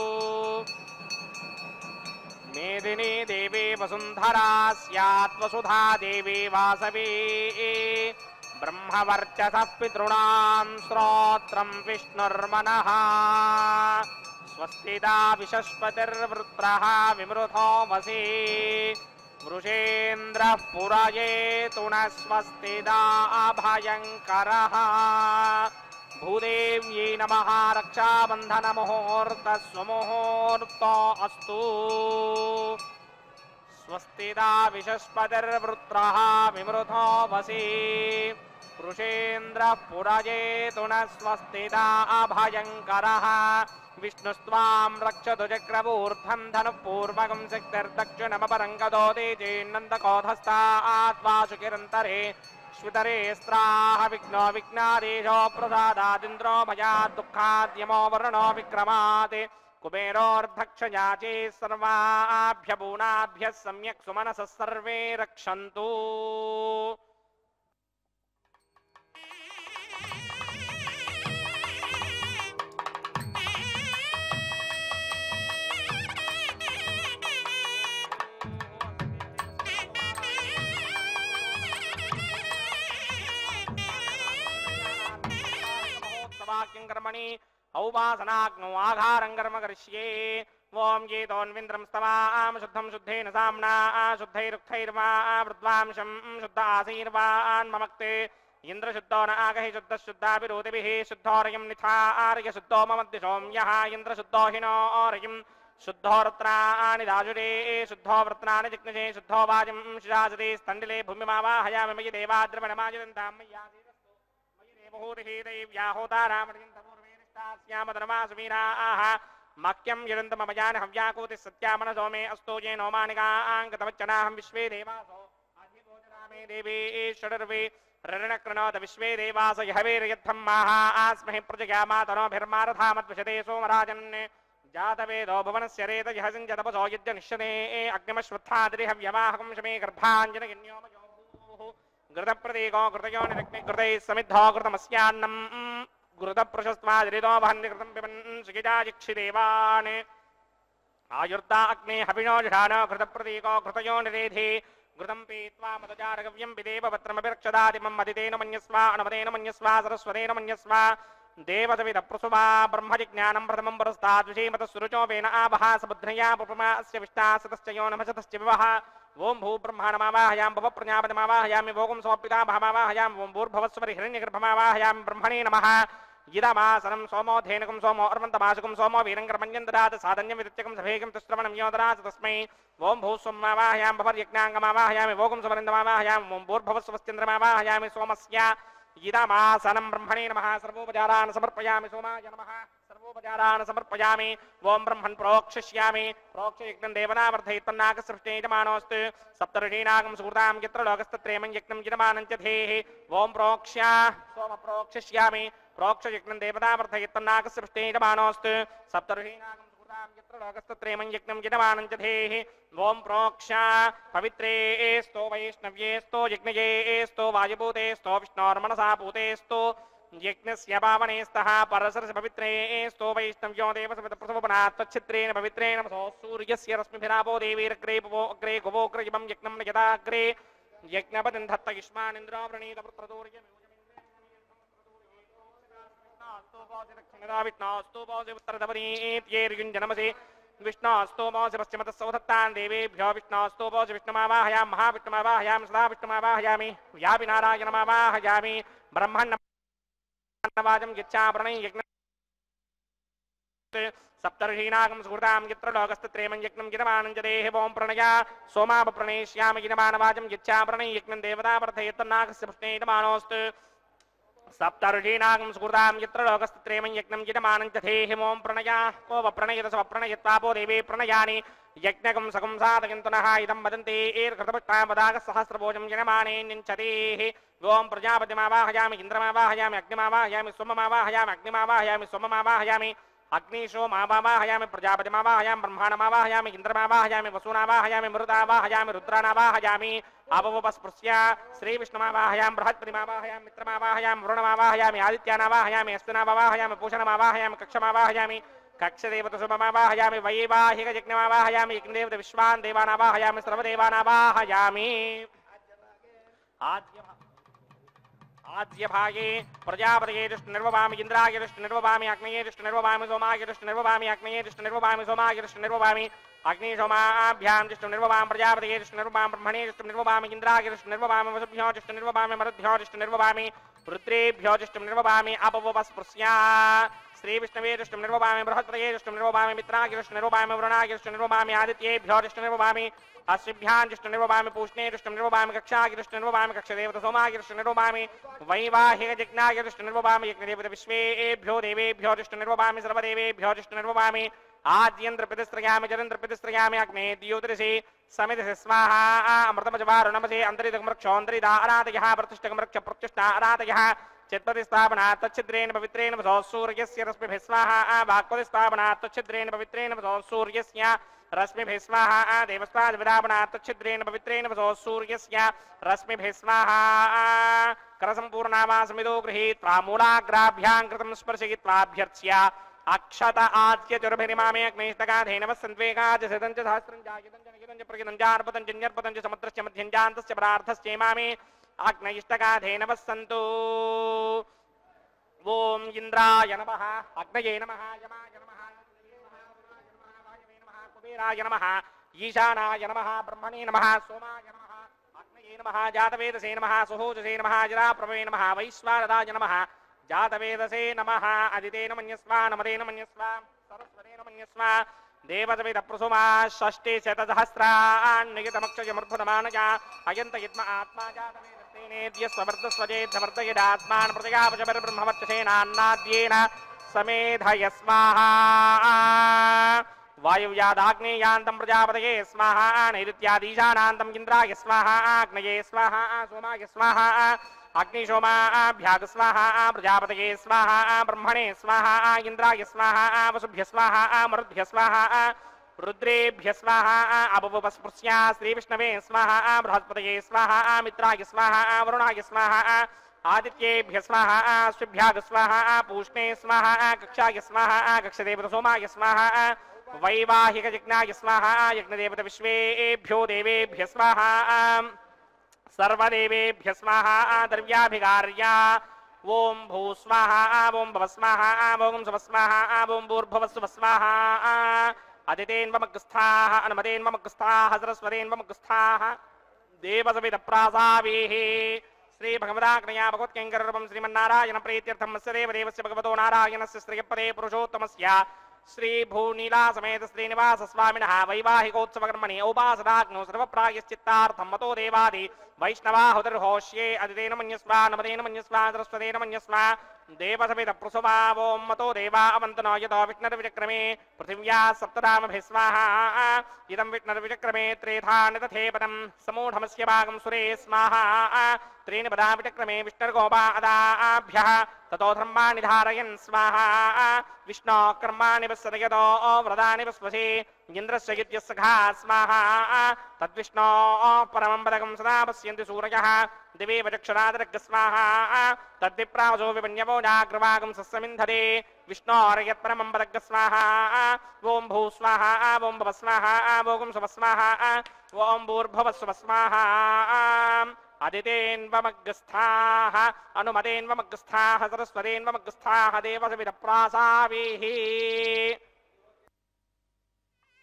మేదినీ దేవీ వసుంధరా స్యాత్ వసుధా దేవీ వాసవీ బ్రహ్మవర్చసః పితॄణాం శ్రోత్రం విష్ణుర్మనః స్వస్తిదా విశస్పతిర్వృత్రః విమృథో వసి వృషేంద్రః పురయేతు న స్వస్తిదా భయంకరః భూదేవ్యై నమః రక్షాబంధన ముహూర్త సుముహూర్తో అస్తు స్వస్తిదా విశస్పతిర్వృత్రః విమృథో వసి వృషేంద్రః పురయేతు న స్వస్తిదా భయంకరః విష్ణుస్త్వాం రక్షతు చక్రవూర్ధం ధనుః పూర్వకం శక్తిర్దక్షిణమపరం గదోతి చేన్నందకోధస్తాత్ వాసుకిరంతరే శ్వితరే స్త్రాః విఘ్నో విఘ్నాదేశో ప్రసాదాదింద్రో భయాద్ దుఃఖాద్యమో వర్ణో విక్రమాత్ కుబేరోర్ధక్షయాచే సర్వాభ్యభూనాభ్యः సమ్యక్ సుమనసः సర్వే రక్షन्तు. వాక్యం కర్మణి ఔపాసనాగ్నౌ ఆఘారం కర్మ కరిష్యే. ఓం గీతోన్వింద్రం స్తవాం శుద్ధం శుద్ధేన సామ్నా శుద్ధైరుక్తైర్వా వృద్వాంశం శుద్ధ ఆసీర్వాన్ మమక్తే ఇంద్రశుద్ధో నాగహి శుద్ధశుద్ధాభిరోతిభిః శుద్ధోరయం నిథార్య శుద్ధో మమద్దిశోమ్యః ఇంద్రశుద్ధో హినోరయం శుద్ధోరత్నాని దాజురే శుద్ధో వృత్నాని జిగ్నజే శుద్ధో వాజం శిజాసతే స్థండిలే భూమిమావాహయామి మయి దేవాద్రవణమాజిదంతాం మయ్యాసి మక్యం యదంతమయాన్ హవ్యాకూతి సత్యామనసో మే అస్తో జే నోమానికాంగతవచ్చనాహం విశ్వే దేవాసో అధిభోజనామే దేవే షడర్వే రణక్రణోత విశ్వే దేవాస యహవేర్యద్ధం మాహా ఆస్మహి ప్రజయా మాతనోభిర్మారథామద్విషదే సోమరాజన్ జాతవేదో భువనస్య రేత యః సంజతపసో యజ్ఞ నిశ్యతే అగ్నిమశ్వత్థాదిరిహవ్యమాహకం శమే గర్భాంజనగిన్యోమయో ఘృతప్రదీకో ఘృతయో నిరగ్నిఘృతైః సమిద్ధో ఘృతమస్యాన్నం ఘృతపృషస్వాదిరిదో వహన్నిఘృతం పిబన్ సుఖిజాజిక్షిదేవాన్ ఆయుర్దా అగ్నే హవినో జుషానో ఘృతప్రదీకో ఘృతయో నిరేధి ఘృతం పీత్వా మదజారగవ్యం పిదేవ పత్రమభిరక్షదాదిమం మదితేన మన్యస్వ అనుమతేన మన్యస్వ సరస్వతేన మన్యస్వ దేవతవిద ప్రసువా బ్రహ్మజిజ్ఞానం ప్రథమం పురస్తాద్విషేమత సురుచోపేన ఆవహ సబుధ్నయా పుపమా అస్య విష్టాసతశ్చ యో నమసతశ్చ వివహ. ఓం భూ బ్రహ్మాణమావాహయాం భవ ప్రజాపతిమావాహయామి భోగం సోపితా భమావాహయాం ఓం భూర్భవస్వరి హిరణ్యగర్భమావాహయామి బ్రహ్మణే నమః. ఇదమాసనం సోమో ధేనుకం సోమో అర్వంతమాసుకం సోమో వీరంగరమన్యం దదాత సాధన్యం విదత్యకం సభేకం తుశ్రవణం యోదరాత తస్మై. ఓం భూస్వమావాహయాం భవర్యజ్ఞాంగమావాహయామి భోగం సువరిందమావాహయామి ఓం భూర్భవస్వశ్చంద్రమావాహయామి సోమస్య. ఇదమాసనం బ్రహ్మణే నమః. సర్వోపచారాన్ సమర్పయామి సోమాయ నమః. సర్వోపచారాన్ సమర్పయామి. ఓం బ్రహ్మన్ ప్రోక్షిష్యామి. ప్రోక్షయజ్ఞం దేవనావర్ధయిత్వన్నాగసృష్టే యజమానోస్తు సప్తఋషీనాగం సుహృతాం యత్ర లోకస్తత్రేమం యజ్ఞం యజమానం చ ధేః. ఓం ప్రోక్ష్య సోమ ప్రోక్షిష్యామి. ప్రోక్షయజ్ఞం దేవతావర్ధయిత్వన్నాగసృష్టే యజమానోస్తు సప్తఋషీనాగం సుహృతాం యత్ర లోకస్తత్రేమం యజ్ఞం యజమానం చ ధేః. ఓం ప్రోక్ష పవిత్రేస్తో వైష్ణవ్యేస్తో యజ్ఞయేస్తో వాయుభూతేస్తో విష్ణోర్మనసా పూతేస్తో యజ్ఞస్య పావనేస్తః పరసరస పవిత్రేస్తో వైష్ణవ్యో దేవసవిత ప్రసవపనాత్వచ్ఛిత్రేణ పవిత్రేణ నమసో సూర్యస్య రశ్మిభిరాపో దేవీరగ్రే పవో అగ్రే కువోగ్రయమం యజ్ఞం యదాగ్రే యజ్ఞపతిం దత్త యుష్మానింద్రో ప్రణీత పుత్రదూర్య విష్ణోస్తోపోసి ఉత్తరదవనీత్యేర్యుంజనమసి विष्णोस्तोमोऽसि पश्चिमतः सौधत्तान् देवेभ्यो विष्णोस्तोमोऽसि विष्णुमावाहयामि महाविष्णुमावाहयामि सदा विष्णुमावाहयामि व्यापि नारायणमावाहयामि ब्रह्मण्डवाजं यच्छाप्रणय यज्ञ सप्तर्षीणागं सुहृतां यत्र लोकस्तत्रेमं यज्ञं गिरमानञ्जदेः वों प्रणया सोमाप प्रणेष्यामि गिरमानवाजं यच्छाप्रणय यज्ञं देवतावर्धयत्तन्नागस्य पुष्णेयमानोऽस्तु सप्तर्षीणागं सुहृतां यत्र लोकस्तत्रेमं यज्ञं गिरमानञ्जदेः वों प्रणया को वप्रणयत स्वप्रणयत्वापो देवे प्रणयानि यज्ञकं सकं साधयन्तु नः इदं वदन्ते एर्कृतपट्टावदागसहस्रभोजं यजमाने निञ्चतेः ओं प्रजापतिमावाहयामि इन्द्रमावाहयामि अग्निमावाहयामि सोममावाहयामि अग्निमावाहयामि सोममावाहयामि अग्निशोमावाहयामि प्रजापतिमावाहयामि ब्रह्माणमावाहयामि इन्द्रमावाहयामि वसूनावाहयामि मरुदावाहयामि रुद्रानावाहयामि अववस्पृश्य श्रीविष्णुमावाहयामि बृहस्पतिमावाहयामि मित्रमावाहयामि वरुणमावाहयामि आदित्यानावाहयामि अश्विनावाहयामि पूषणमावाहयामि कक्षमावाहयामि कक्षदेवतशुभमावाहयामि वैवाहिकयज्ञमावाहयामि यज्ञदेवत विश्वान् देवानावाहयामि सर्वदेवानावाहयामि आद्यभागे प्रजापतये दृष्टिर्ववामि इन्द्राय दृष्टिर्ववामि अग्नये दृष्टिर्ववामि सोमाय दृष्टिर्ववामि अग्नये दृष्टिर्ववामि सोमाय दृष्टिर्ववामि अग्निशोमाभ्यां दृष्टिर्ववामि प्रजापतये दृष्टिर्ववामि ब्रह्मणे दृष्टिर्ववामि इन्द्राय दृष्टिर्ववामि वसुभ्यो दृष्टिर्ववामि मरुद्भ्यो दृष्टिर्ववामि रुद्रेभ्यो दृष्टिर्ववामि अपवस्पृश्या श्रीविष्णवे दृष्टिर्ववामि बृहस्पतये दृष्टिर्ववामि मित्राय दृष्टिर्ववामि वरुणाय दृष्टिर्ववामि आदित्येभ्यो दृष्टिर्ववामि अश्विभ्यां दृष्टिर्ववामि पूष्णे दृष्टिर्ववामि कक्षाय दृष्टिर्ववामि कक्षदेवत सोमाय दृष्टिर्ववामि वैवाहिकयज्ञाय दृष्टिर्ववामि यज्ञदेवत विश्वेभ्यो देवेभ्यो दृष्टिर्ववामि सर्वदेवेभ्यो दृष्टिर्ववामि आद्यन्द्रप्रतिस्त्रयामि जलन्द्रप्रतिस्त्रयामि अग्ने द्योतिरसि समिधि स्वाहा अमृतमजवारुणमसे अन्तरिदमृक्षोऽन्तरिदा अरातयः प्रतिष्ठकमृक्ष प्रत्युष्टा अरातयः चित्पतिस्थापना तच्छिद्रेण पवित्रेण वसो सूर्यस्य रश्मिभिः स्वाहा वाक्पतिस्थापना तच्छिद्रेण पवित्रेण वसो सूर्यस्य रश्मिभिः स्वाहा देवस्वादिविदापना तच्छिद्रेण पवित्रेण वसो सूर्यस्य रश्मिभिः स्वाहा करसम्पूर्णावासमिदो गृहीत्वा मूलाग्राभ्यां कृतं स्पर्शयित्वाभ्यर्च्य अक्षत आद्यचुर्भिरिमामे अग्नेष्टकाधेनवस्सन्त्वेकाजसितं च सहस्रं जायतं च निगितं च प्रगितं च अर्पतं च न्यर्पतं च समुद्रस्य मध्यं जान्तस्य प्रार्थस्येमामे अग्नयिष्टकाधेनवस्सन्तु ओम इंद्राय नमः अग्नये नमः यमाय नमः कुबेराय नमः ईशानाय नमः ब्रह्मणे नमः सोमाय नमः अग्नये नमः जातवेदसे नमः सुहोजसे नमः जराप्रभवे नमः वैश्वानराय नमः जातवेदसे नमः अदितेन मन्यस्वा नमदेन मन्यस्वा सरस्वतेन मन्यस्वा देवतवेदप्रसुमा षष्ठे शतसहस्रान्निगितमक्षयमर्भुतमानया अयन्त यद्म आत्मा जातवेदस्तेनेद्यस्ववर्धस्वजेद्धवर्धयदात्मान् प्रजगापजबर्ब्रह्मवर्चसेनान्नाद्येन समेधय स्वाहा वायुव्यादाग्नेयान्तं प्रजापतये स्वाहा नैऋत्यादीशानान्तं इन्द्राय स्वाहा अग्नये स्वाहा सोमाय स्वाहा अग्निशोमाभ्याग स्वाहा प्रजापतये स्वाहा ब्रह्मणे स्वाहा इन्द्राय स्वाहा वसुभ्य स्वाहा मरुद्भ्य स्वाहा रुद्रेभ्य स्वाहा अपवस्पृश्या श्रीविष्णवे स्वाहा बृहस्पतये स्वाहा मित्राय स्वाहा वरुणाय स्वाहा आदित्येभ्य स्वाहा अश्विभ्याग स्वाहा पूष्णे स्वाहा कक्षाय स्वाहा कक्षदेवत सोमाय स्वाहा वैवाहिकयज्ञाय स्वाहा यज्ञदेवत विश्वेभ्यो देवेभ्य स्वाहा सर्वदेवेभ्य स्वाहा द्रव्याभिगार्या ओम भू स्वाहा ओम भव स्वाहा ओम स्व स्वाहा ओम भूर्भुवस्सुव स्वाहा अदितेन्वमग्रस्थाः अनुमतेन्वमग्रस्थाः सरस्वतेन्वमग्रस्थाः देवसविदप्रासावीः श्रीभगवदाग्नया भगवत्कैङ्कररूपं श्रीमन्नारायण प्रीत्यर्थं मत्स्य देवदेवस्य भगवतो नारायणस्य श्रियपदे पुरुषोत्तमस्य श्रीभूनीला समेत श्रीनिवास स्वामिनः वैवाहिकोत्सवकर्मणि औपासदाग्नो सर्वप्रायश्चित्तार्थं मतो देवादि वैष्णवाहुतिर्होष्ये अदितेन मन्यस्वा नमदेन मन्यस्वा सरस्वतेन मन्यस्वा देवसमित प्रसुवा ओं मतो देवा अवन्तनो यतो विष्णुर्विचक्रमे पृथिव्या सप्तधामभिः स्वाहा इदं विष्णुर्विचक्रमे त्रेधा निदधे पदं समूढमस्य भागं सुरे स्वाहा त्रीणि पदा विचक्रमे विष्णुर्गोपादाभ्यः ततो धर्माणि धारयन् स्वाहा विष्णो कर्माणि वत्सदयतो व्रतानि वस्वसि इन्द्रस्य युज्यस्सखा स्वाहा तद्विष्णो परमं पदकं सदा पश्यन्ति सूरयः दिवे वचक्षरादरग् स्वाहा तद्विप्रावसो विपण्यवो जाग्रवागं सस्समिन्धते विष्णोर्यत्परमं पदग् स्वाहा ओं भू स्वाहा ओं भव स्वाहा ओं सुव स्वाहा ओं भूर्भुवस्सुव स्वाहा अदितेन्वमग्रस्थाः अनुमतेन्वमग्रस्थाः सरस्वतेन्वमग्रस्थाः देवसविदप्रासावीः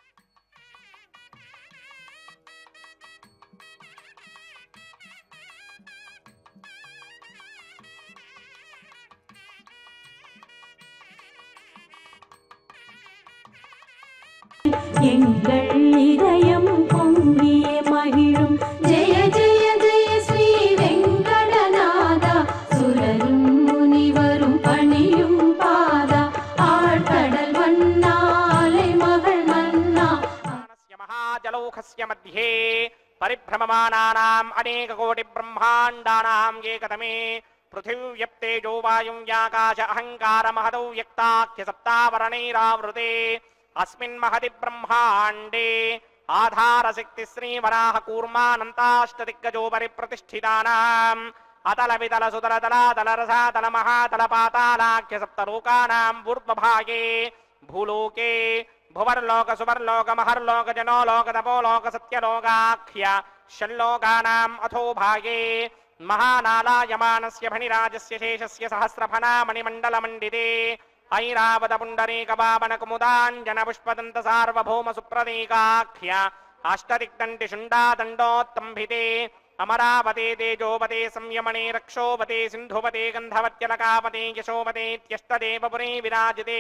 எங்கள் இதயம் பொங்கிய மகிழும் ஜெய ஜெய ஜெய ஸ்ரீ வெங்கடநாதா சுரரும் முனிவரும் பணியும் பாதா ஆழ்கடல் வண்ணாலை மகள் மன்னா महाजलौखस्य मध्ये परिभ्रममानानाम् अनेककोटिब्रह्माण्डानाम् एकतमे पृथिव्यप्तेजो वायुव्याकाश अहङ्कारमहदौ व्यक्ताख्य सप्तावरणैरावृते अस्मिन् महति ब्रह्माण्डे आधारशक्ति श्रीवराह कूर्मानन्ताष्टदिग्गजोपरि प्रतिष्ठितानाम् अतल वितल सुतल तलातल रसातल महातल पातालाख्य सप्तलोकानाम् ऊर्ध्वभागे भूलोके भुवर्लोक सुवर्लोक महर्लोक जनोलोक तपोलोक सत्यलोकाख्य षल्लोकानाम् अथो भागे महानालायमानस्य फणिराजस्य शेषस्य सहस्रफणामणिमण्डलमण्डिते ऐरावत पुण्डरीकपावनकुमुदाञ्जन पुष्पदन्त सार्वभौम सुप्रतीकाख्य अष्टदिक्दण्डि शुण्डादण्डोत्तम्भिते अमरावते तेजोपते संयमने रक्षोपते सिन्धुपते गन्धवत्यलकापते यशोपतेत्यष्टदेवपुरे विराजिते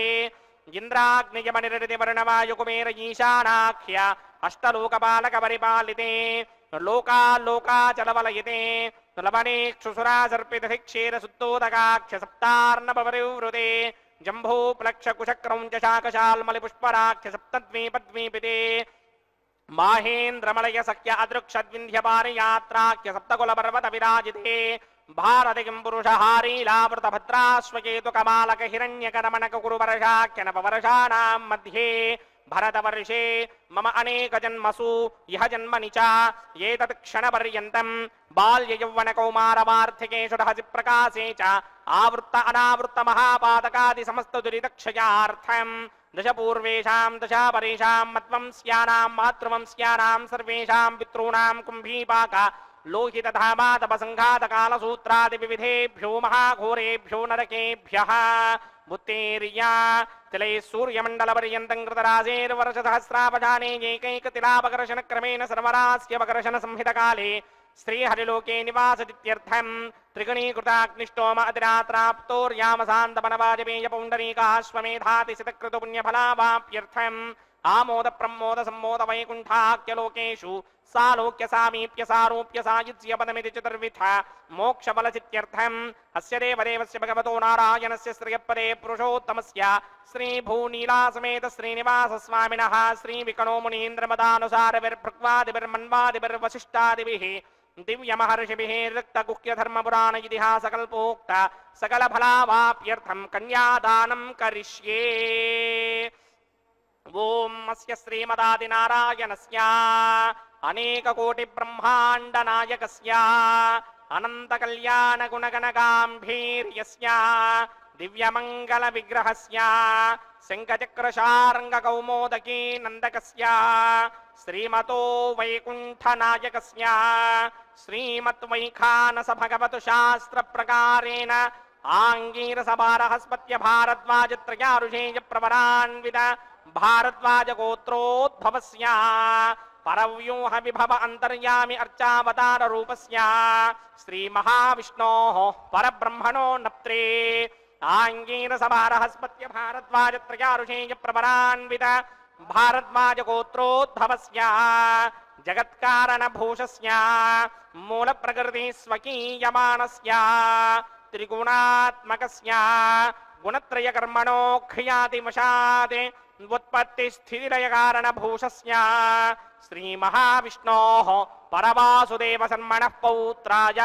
इंद्राग्नियमनिरतिवर्णवायुकुमेर ईशानाख्य अष्टलोकपालकपरिपालिते लोकालोकाचलवलयिते लवनेक्षुसुरा सर्पितधिक्षेर सुत्तोदकाख्य सप्तार्णवपरिवृते जम्भूप्लक्षकुशक्रौञ्च शाकशाल्मलिपुष्पराख्य सप्तद्वीपद्वीपिते माहेन्द्रमलय सख्य अदृक्षद्विन्ध्यपारियात्राख्य सप्तकुलपर्वत विराजिते भारतिकिं पुरुषहारीलावृत भद्राश्वकेतु कमालक हिरण्यकरमणक कुरुवर्षाख्य नववर्षाणां मध्ये भरतवर्षे मम अनेक जन्मसु यह जन्मनि च एतत् क्षणपर्यन्तं बाल्ययौवनकौमारवार्थिकेषु रहसि प्रकाशे च आवृत्त अनावृत्त महापातकादि समस्त दुरितक्षयार्थं दश पूर्वेषां दशापरेषां मत्वंस्यानां मातृवंस्यानां सर्वेषां पितॄणां कुम्भीपाक लोहित धामातपसंघात कालसूत्रादि विविधेभ्यो महाघोरेभ्यो नरकेभ्यः मुत्तेर्या तिले सूर्यमण्डलपर्यन्तं कृतराजेर्वर्षसहस्रावधाने एकैकतिलापकर्षण क्रमेण सर्वरास्यवकर्षण संहितकाले श्रीहरिलोके निवासदित्यर्थं त्रिगुणीकृताग्निष्टोम अतिरात्राप्तोर्यामसान्तपनवाजपेय पौण्डरीकाश्वमेधातिशतकृतपुण्यफलावाप्यर्थम् आमोद प्रमोद सम्मोद वैकुण्ठाख्यलोकेषु सालोक्य सामीप्य सारूप्य सायुज्य पदमिति चतुर्विधा मोक्षबलचित्यर्थम् अस्य देवदेवस्य भगवतो नारायणस्य श्रियपदे पुरुषोत्तमस्य श्रीभूनीलासमेत श्रीनिवासस्वामिनः श्रीविकणो मुनीन्द्रमदानुसारविर्भृक्वादिभिर्मन्वादिभिर्वसिष्ठादिभिः दिव्यमहर्षिभिः ऋक्तगुह्यधर्मपुराण इतिहासकल्पोक्त सकलफलावाप्यर्थं कन्यादानं करिष्ये। ओम अस्य श्रीमदादिनारायणस्य अनेककोटिब्रह्माण्डनायकस्य अनन्तकल्याणगुणगणगाम्भीर्यस्य दिव्यमङ्गलविग्रहस्य शङ्खचक्रशार्ङ्गकौमोदकी नन्दकस्य श्रीमतो वैकुण्ठनायकस्य श्रीमद्वैखानस भगवतु शास्त्रप्रकारेण आङ्गीरसभारहस्पत्य भारद्वाजत्रयारुषेय प्रवरान्वित भारद्वाज गोत्रोद्भवस्य परव्यूह विभव अंतर्यामि अर्चावतार रूपस्य श्री महाविष्णोः परब्रह्मणो नप्त्रे आङ्गीरसभारहस्पत्य भारद्वाज त्रयारुषेय प्रवरान्वित भारद्वाज गोत्रोद्भवस्य जगत्कारणभूषस्य मूलप्रकृति स्वकीयमानस्य त्रिगुणात्मकस्य गुणत्रयकर्मणो क्रियातिवशात् उत्पत्तिस्थितिलयकारणभूषस्य श्रीमहाविष्णोः परवासुदेवशर्मणः पौत्राय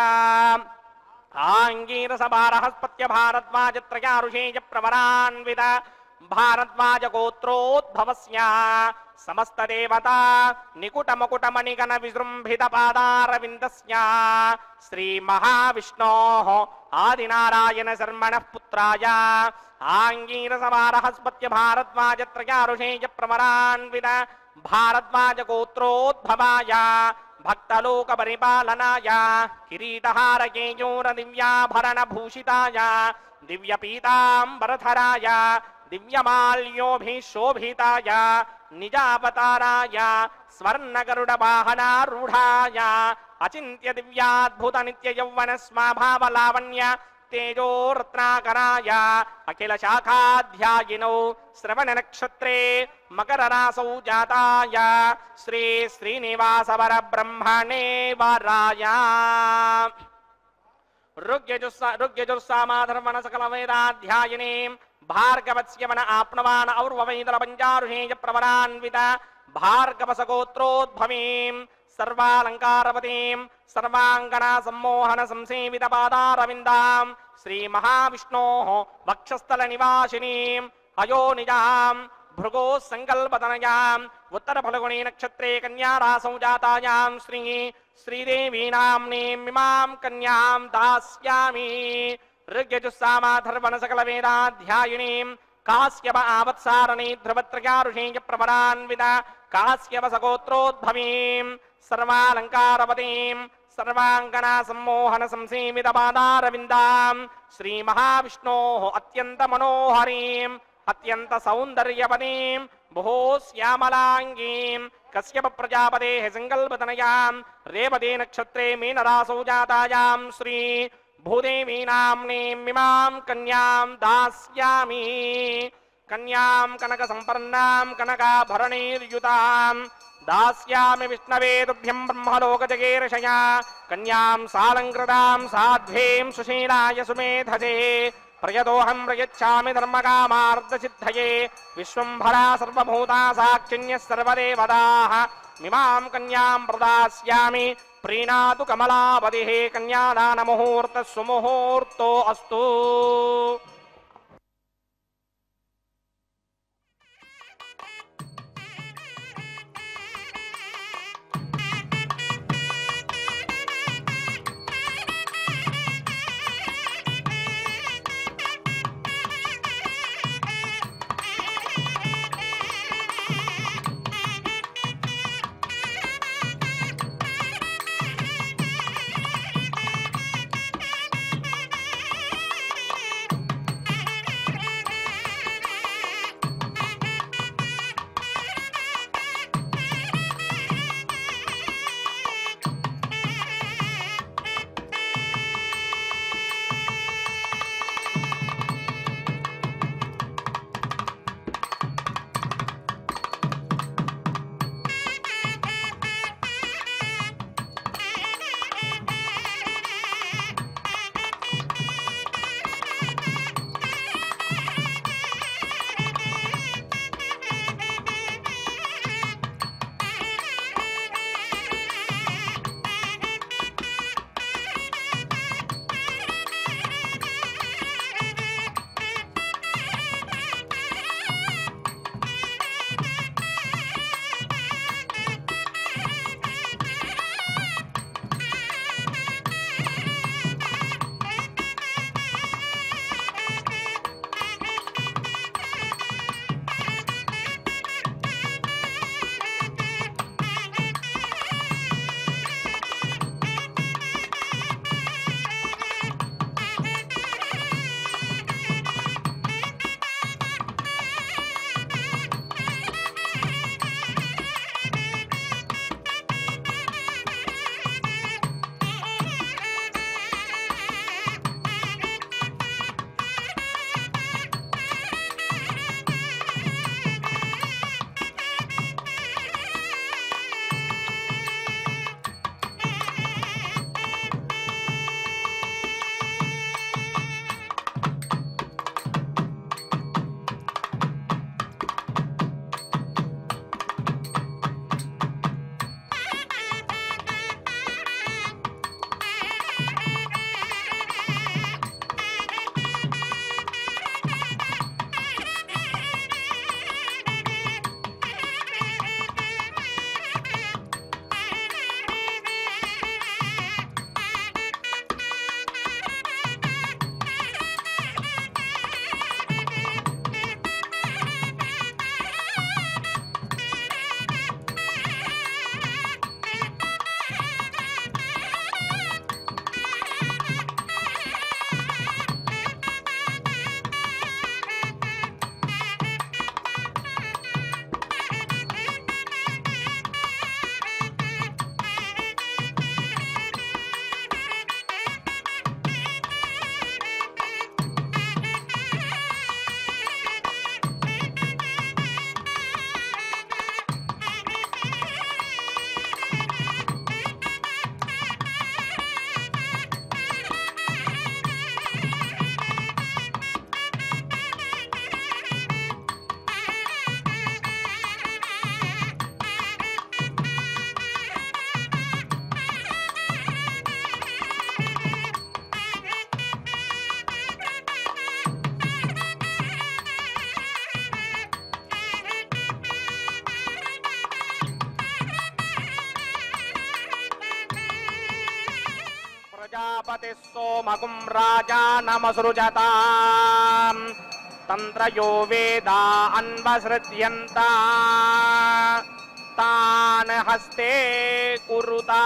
आङ्गीरसभारहस्पत्य भारद्वाजत्रयारुषेय प्रवरान्वित भारद्वाज गोत्रोद्भवस्य समस्त देवता निकुटमकुटमणिगण विजृंभित पादारविन्दस्य श्री महाविष्णोः आदिनारायण शर्मणः पुत्राय आङ्गीरसभारहस्पत्य भारद्वाजत्रयारुषेय प्रवरान्वित भारद्वाज गोत्रोद्भवाय भक्तलोक परिपालनाय किरीटहार केयूर दिव्याभरणभूषिताय दिव्यपीताम्बरधराय दिव्यमाल्योभिशोभिताय निजावताराय स्वर्णगरुडवाहनारूढाय अचिन्त्य दिव्याद्भुत नित्य यौवन स्वाभाव लावण्य तेजो रत्नाकराय अखिल शाखाध्यायिनौ श्रवण नक्षत्रे मकर रासौ जाताय श्री श्रीनिवासवर ब्रह्मणे वराय ऋग्यजुस्सामाधर्मण सकल वेदाध्यायिनीं भार्गवस्यवन आप्नवान और्वैदल पंचारुषेय प्रवरान्वित भार्गवसगोत्रोद्भवीं सर्वालंकारवतीं सर्वांगना सम्मोहन संसेवित पादारविन्दां श्री महाविष्णोः वक्षस्थल निवासिनीं अयोनिजां भृगो संकल्पतनयां उत्तर फल्गुणी नक्षत्रे कन्या रासौ जातायां श्रीदेवी नाम्नीमिमां कन्यां दास्यामि ऋग्यजुस्सामाधर्वण सकल वेदाध्यायिनीं काश्यप आवत्सारणी ध्रुवत्रयारुषेय प्रवरान्वित काश्यप सगोत्रोद्भवीं सर्वालंकारवतीं सर्वांगना सम्मोहन संसेवित पादारविन्दां श्री महाविष्णोः अत्यंत मनोहरीं अत्यंत सौंदर्यवतीं बहु श्यामलांगीं कश्यप प्रजापतेः संकल्पतनयां रेवती नक्षत्रे मीनरासौ जातायां श्री भूदेवी नाम्नीमिमां कन्यां दास्यामि कन्यां कनक संपन्नां कनकाभरणैर्युतां दास्यामि विष्णवे तुभ्यं ब्रह्मलोकजगेर्षया कन्यां सालङ्कृतां साध्वीं सुशीलाय सुमेधसे प्रयतोऽहं प्रयच्छामि धर्मकामार्थसिद्धये विश्वम्भरा सर्वभूता साक्षिण्यः सर्वदेवताः मिमां कन्यां प्रदास्यामि प्रीणातु कमलापतिः कन्यादानमुहूर्तः सुमुहूर्तो अस्तु प्रजापतिः सोमगुं राजानमसृजताम् तन्त्रयो वेदा अन्वसृज्यन्ता तान् हस्ते कुरुता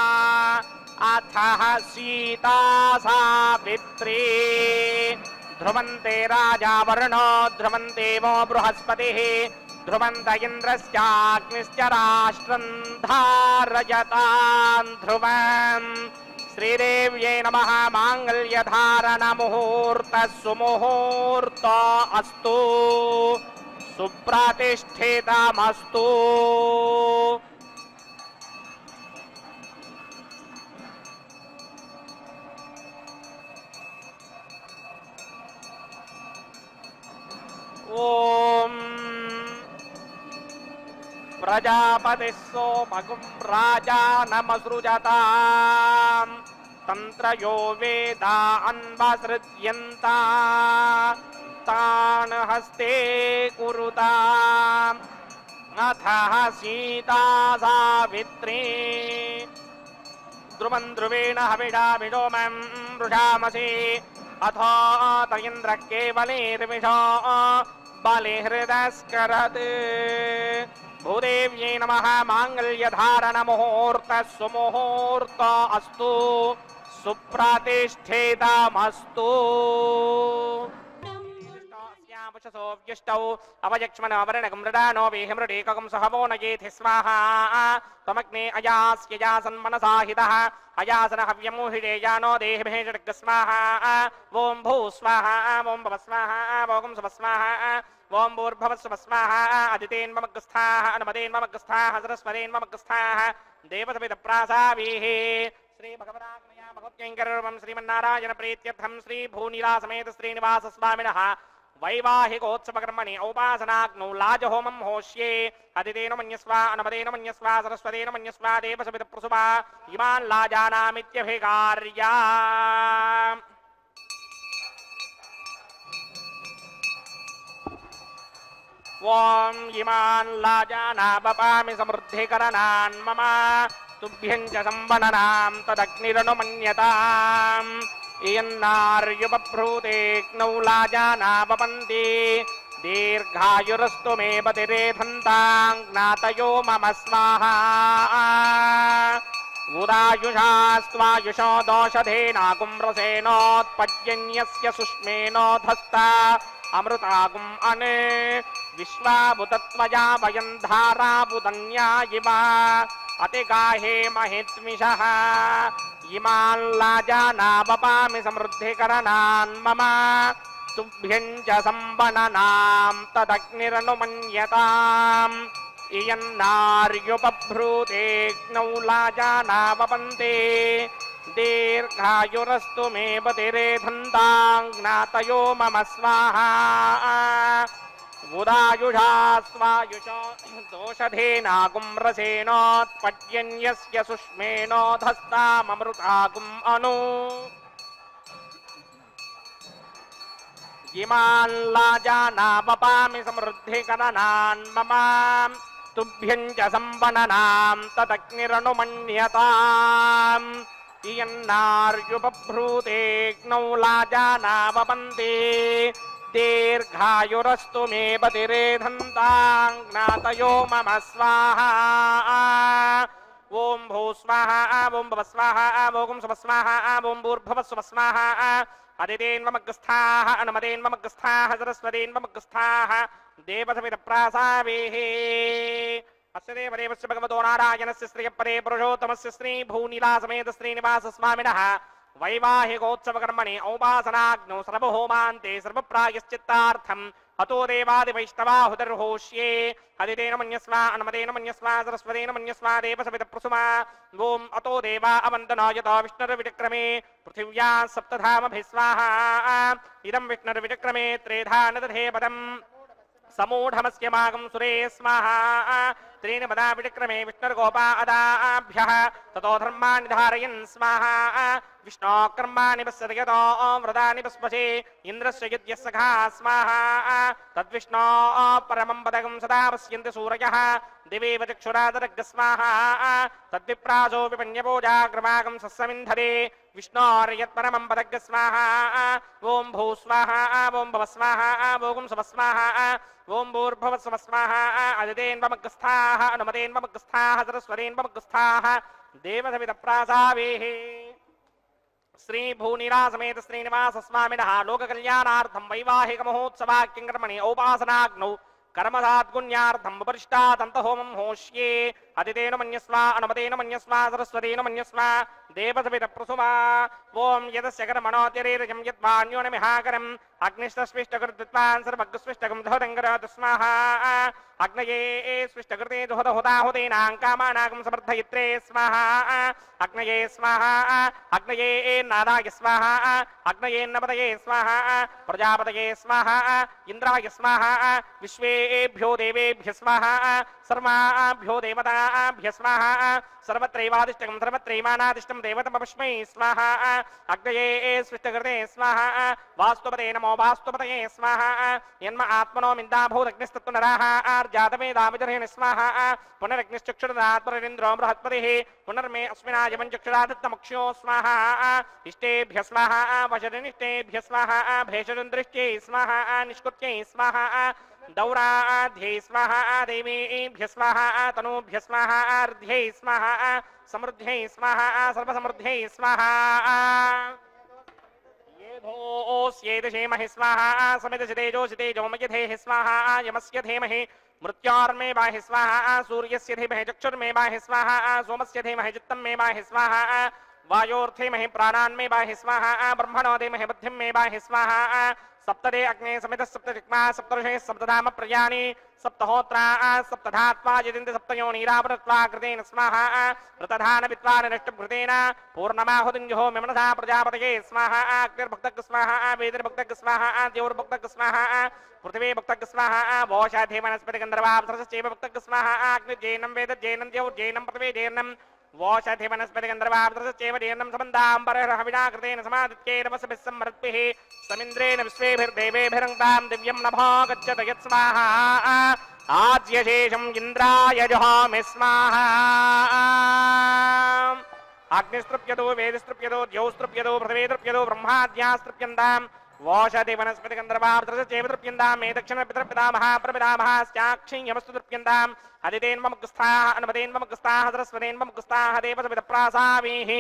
अथः सीता सावित्री ध्रुवन्ते राजा वरुणो ध्रुवन्ते वो बृहस्पतिः ध्रुवन्त इन्द्रश्चाग्निश्च राष्ट्रं धारयतां ध्रुवम् श्रीदेव्यै नमः माङ्गल्यधारणमुहूर्तः सुमुहूर्त अस्तु सुप्रतिष्ठितमस्तु ओम प्रजापतिः सोमगुं राजानमसृजताम् तन्त्रयो वेदा अन्वसृज्यन्ता तान् हस्ते कुरुताम् अथः सीता सावित्री ध्रुवं ध्रुवेण हविषा विडोमं वृषामसि अथो त इन्द्रः केवलेर्विषो बलिहृदस्करत् भूदेव्यै नमः माङ्गल्यधारणमुहूर्तः सुमुहूर्त अस्तु सुप्रतिष्ठितमस्तु व्युष्टौ अवयक्ष्मण अवरणगमृडानो वेहमृडेकगं सहवो नयेति स्वाहा त्वमग्ने अयास्य यासन्मनसाहितः अयासन हव्यमोहिडेयानो देहभेषड्ग स्वाहा ॐ भू स्वाहा ॐ भव स्वाहा भोगं सुभ स्वाहा ॐ भूर्भवस्व स्वाहा अदितेन्ममग्रस्थाः अनुमदेन्ममग्रस्थाः सरस्वरेन्ममग्रस्थाः देवसविदप्रासावीः श्रीभगवदाग्नया भगवत्यैङ्कररूपं श्रीमन्नारायण प्रीत्यर्थं श्रीभूनिलासमेत श्रीनिवासस्वामिनः वैवाहिकोत्सवकर्मणि औपासनाग्नौ लाजहोमं होष्ये अदितेन मन्यस्वा अनुमदेन मन्यस्वा सरस्वतेन मन्यस्वा देवसविदप्रसुभा इमान् लाजानामित्यभिकार्या ॐ इमान् लाजानावपामि समृद्धिकरणान् मम तुभ्यं च संवननां तदग्निरनुमन्यताम् इयन्नार्युपभ्रूतेऽग्नौ लाजानावपन्ति दीर्घायुरस्तु मे पतिरेधन्तां ज्ञातयो मम स्वाहा उदायुषास्त्वायुषो दोषधेनागुं रसेनोत्पद्यन्यस्य सुष्मेनोधस्ता अमृतागुम् अने विश्वाभुतत्वया वयं धाराबुदन्या इव अतिगाहे महित्मिषः इमान् लाजानावपामि समृद्धिकरणान् मम तुभ्यं च संवननां तदग्निरनुमन्यताम् इयन्नार्युपभ्रूतेऽग्नौ लाजानावपन्ति दीर्घायुरस्तु मे पतिरेधन्तां ज्ञातयो मम स्वाहा उदायुषा स्वायुषो दोषधेनागुं रसेनोत्पद्यन्यस्य सुष्मेनोधस्ताममृतागुम् अनु इमान् लाजानावपामि समृद्धिकरणान् मम तुभ्यं च संवननां तदग्निरनुमन्यताम् इयन्नार्युपभ्रूतेऽग्नौ लाजानावपन्ति दीर्घायुरस्तु मे पतिरेधन्तां ज्ञातयो मम स्वाहा ॐ भू स्वाहा ॐ भव स्वाहा ॐ सुभ स्वाहा ॐ भूर्भुवस्सुभ स्वाहा अदितेन्ममग्रस्थाः अनुमदेन्ममग्रस्थाः सरस्वतीन्ममग्रस्थाः देवसविदप्रासावेः अस्य देवदेवस्य भगवतो नारायणस्य श्रियपदे पुरुषोत्तमस्य श्रीभूनिलासमेत श्रीनिवासस्वामिनः वैवाहिकोत्सवकर्मणि औपासनाग्नौ सर्वहोमान्ते सर्वप्रायश्चित्तार्थम् अतो देवादिवैष्णवाहुतिर्होष्ये अदितेन मन्यस्वा अनुमदेन मन्यस्वा सरस्वतेन मन्यस्वा देवसविदप्रसुमा ॐ अतो देवा अवन्दनायत विष्णुर्विचक्रमे पृथिव्या सप्तधामभिः स्वाहा इदं विष्णुर्विचक्रमे त्रेधा नदधे पदम् समूढमस्य मागं सुरे स्वाहा त्रीणि पदा विचक्रमे विष्णुर्गोपा अदाभ्यः ततो धर्माणि धारयन् स्वाहा विष्णो कर्माणि पश्यतो व्रतानि पस्पशे इन्द्रस्य यद्यः सखा स्वाहा तद्विष्णो परमं पदकं सदा पश्यन्ति सूरयः दिवेव चक्षुरादरग् स्वाहा तद्विप्रासो विपण्यपूजाग्रमागं सस्समिन्धरे विष्णोर्यत्परमं पदग् स्वाहा ओम भू स्वाहा ओम भव स्वाहा ओम सुव स्वाहा ओम भूर्भुव सुव स्वाहा अदितेन्वमग्रस्थाः अनुमतेन्वमग्रस्थाः सरस्वतीन्वमग्रस्थाः देवसवितप्रासावेः श्री भूनिरा समेत श्रीनिवास स्वामिनः लोक कल्याणार्थं वैवाहिक महोत्सवाख्यं कर्मणि औपासनाग्नौ कर्मसाद्गुण्यार्थं उपरिष्टादन्तहोमं होष्ये अदितेन मन्यस्वा अनुमतेन मन्यस्वा सरस्वतेन मन्यस्वा देवसवितप्रसुमा ओम यदस्य कर्मणोऽतिरेरजं यद्वान्योनमिहाकरम् अग्निष्टस्विष्टकृत्वान् सर्वग्स्विष्टकं धोदङ्करोतु स्वाहा अग्नये स्विष्टकृते जुहोदहुताहुतेनां कामानागं समर्थयित्रे स्वाहा अग्नये स्वाहा अग्नये नादाय स्वाहा अग्नये नपतये स्वाहा प्रजापतये स्वाहा इंद्राय स्वाहा विश्वेभ्यो देवेभ्य स्वाहा सर्वाभ्यो देवताभ्य स्वाहा सर्वत्रैवादिष्टकं सर्वत्रैवानादिष्टं देवतमस्मै स्वाहा अग्नये स्विष्टकृते स्वाहा वास्तुपते नमो वास्तुपतये स्वाहा यन्म आत्मनो मिन्दाभूदग्निस्तत्तु नराः आर्जातवेदाविजर्हेण स्वाहा पुनरग्निश्चक्षुरात्मरेन्द्रो बृहस्पतिः पुनर्मे अस्मिनाय पञ्चक्षुरादत्तमक्षो स्वाहा इष्टेभ्य स्वाहा वशनिष्टेभ्य स्वाहा भेषजन्दृष्ट्यै स्वाहा निष्कृत्यै स्वाहा दौराध्ये स्वाहा देवीभ्य स्वाहा तनूभ्य स्वाहा अर्ध्यै स्वाहा समृद्ध्यै स्वाहा सर्वसमृद्ध्यै स्वाहा येधोस्येदशेमहि स्वाहा समिदशतेजोषितेजोमयधेः स्वाहा यमस्य धीमहि मृत्योर्मे बाहि स्वाहा सूर्यस्य धीमहि चक्षुर्मे बाहि स्वाहा सोमस्य धीमहि चित्तं मे बाहि स्वाहा वायोर्धीमहि प्राणान्मे बाहि स्वाहा ब्रह्मणो धीमहि बुद्धिं मे बाहि स्वाहा सप्तदे अग्ने समितः सप्तजिह्वा सप्तऋषेः सप्तधाम प्रयाणि सप्तहोत्रा सप्तधात्वा यदिन्द सप्तयोनिरावृत्वा कृतेन स्वाहा ऋतधान विद्वान् नष्टभृतेन पूर्णमाहुतिञ्जहो मिमनसा प्रजापतये स्वाहा अग्निर्भक्तः स्वाहा वेदिर्भक्तः स्वाहा द्यौर्भक्तः स्वाहा पृथिवी भक्तः स्वाहा वोषाधे वनस्पतिगन्धर्वाप्सरश्चैव भक्तः स्वाहा अग्निर्जैनं वेदज्जैनं द्यौर्जैनं पृथिवी जैनं वोषधे वनस्पतिगन्धर्वाप्सरश्चैव जैनं समन्दाम्बरहविना कृतेन समादित्येन वसभिः सम्मृद्भिः समिन्द्रेण विश्वेभिर्देवेभिरङ्गां दिव्यं नभो गच्छत यत्स्वाहा आज्यशेषम् इन्द्राय जहामि स्वाहा अग्निस्तृप्यतो वेदस्तृप्यतो द्यौस्तृप्यतो पृथिवीतृप्यतो ब्रह्माद्यास्तृप्यन्ताम् वोषधे वनस्पतिगन्धर्वाप्सरश्चैव तृप्यन्ताम् मे दक्षिणपितृपितामहः प्रपितामहश्चाक्षिण्यमस्तु तृप्यन्ताम् अदितेन्वमग्रस्थाः अनुमतेन्वमग्रस्थाः सरस्वतेन्वमग्रस्थाः देवसवितप्रासावीः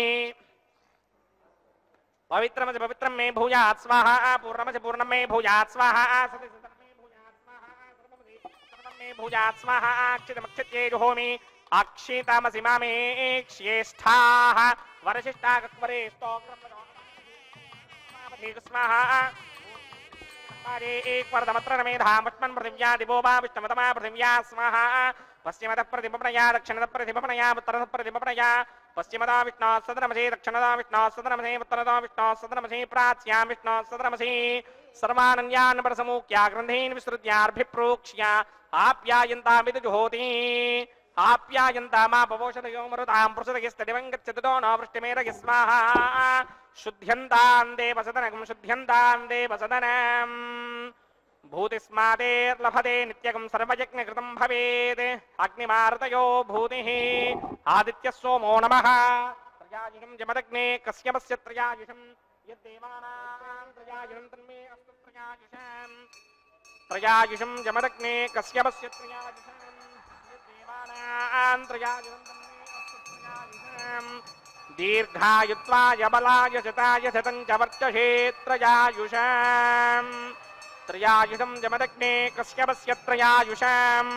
पवित्रमसि पवित्रं मे भूयात् स्वाहा पूर्णमसि पूर्णं मे भूयात् स्वाहा सति सतं मे भूयात् स्वाहा सर्वं मे भूयात् स्वाहा अक्षितमक्षित्ये जुहोमि अक्षितमसि मामे श्रेष्ठाः वरशिष्ठा कक्वरे स्तोत्रं स्वाहा एक वरदमत्र मेधामत्मन् पृथिव्या दिवो वा विष्णुमतमा पृथिव्या स्वाहा पश्चिमतः प्रतिपपणया दक्षिणतः प्रतिपपणया उत्तरतः प्रतिपपणया पश्चिमदा विष्णोः सदनमसि दक्षिणदा विष्णोः सदनमसि उत्तरदा विष्णोः सदनमसि प्राच्यां विष्णोः सदनमसि सर्वानन्यान् परसमुख्या ग्रन्थीन् विसृज्यार्भिप्रोक्ष्य आप्यायन्तामिति जुहोति आप्यायन्तामापवोषधयो मरुतां पृषदगिस्तदिवं गच्छतु नो वृष्टिमेरगि स्वाहा शुद्ध्यन्तां देवसदनकं शुद्ध्यन्तां देवसदनम् भूतिस्मादेर्लभते नित्यकं सर्वयज्ञकृतं भवेत् अग्निमार्तयो भूतिः आदित्यः सोमो नमः त्रयायुषं जमदग्ने कश्यपस्य त्रयायुषं यद्देवानां त्रयायुषं तन्मे अस्तु त्रयायुषम् त्रयायुषं जमदग्ने कश्यपस्य त्रयायुषं यद्देवानां त्रयायुषं तन्मे अस्तु त्रयायुषम् दीर्घायुत्वाय बलाय शताय शतं च वर्चसे त्रयायुषम् त्रयायुषं जमदग्ने कश्यपस्य त्रयायुषम्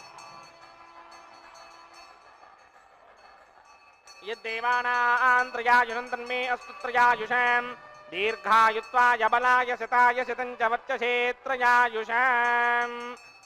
यद्देवानां त्रयायुषं तन्मे अस्तु त्रयायुषम् दीर्घायुत्वाय बलाय शताय शतं च वर्चसे त्रयायुषम्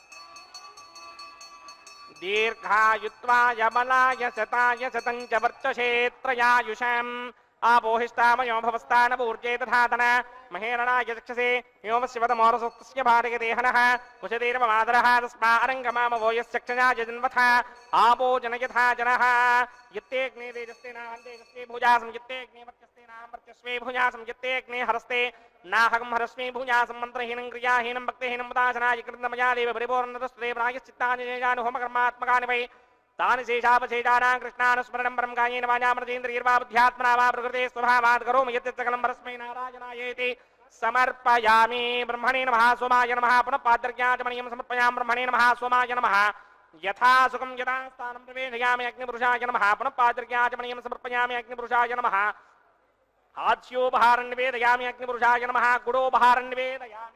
दीर्घायुत्वाय बलाय शताय शतं च वर्चसे त्रयायुषम् आपोहिष्टामयो भवस्तानपूर्जे तथातन महेरणाय चक्षसे व्योमशिवतमोरसोक्तस्य भारगदेहनः कुशदेर्वमादरः तस्मारङ्गमामवो यश्चक्षजाय जन्मथ आपो जनयथा जनः यत्तेऽग्ने तेजस्ते नाहं तेजस्ते भुजासं यत्तेऽग्ने वर्चस्ते नाहं वर्चस्वे भुजासं यत्तेऽग्ने हरस्ते नाहं हरस्मे भुजासं मन्त्रहीनं क्रियाहीनं भक्तिहीनं मुदासनाय कृतमया देव परिपूर्णतस्ते प्रायश्चित्तानि जानुहोमकर्मात्मकानि वै तानि शेषापशेषानां कृष्णानुस्मरणं परं कायेन वाचा मनसेन्द्रियैर्वा बुद्ध्यात्मना वा प्रकृते स्वभावात् करोमि यत् सकलं परस्मै नारायणायेति समर्पयामि। ब्रह्मणे नमः सोमाय नमः पुनः पाद्रज्ञाचमणीयं समर्पयामि। ब्रह्मणे नमः सोमाय नमः यथा सुखं यथा स्थानं प्रवेशयामि। अग्निपुरुषाय नमः पुनः पाद्रज्ञाचमणीयं समर्पयामि। अग्निपुरुषाय नमः आच्योपहारं निवेदयामि। अग्निपुरुषाय नमः गुडोपहारं निवेदयामि।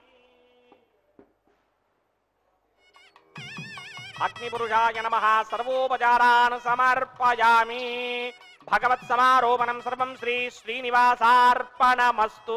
अग्निपुरुषाय नमः सर्वोपचारान् समर्पयामि। भगवत्समारोपणं सर्वं श्री श्रीनिवासार्पणमस्तु।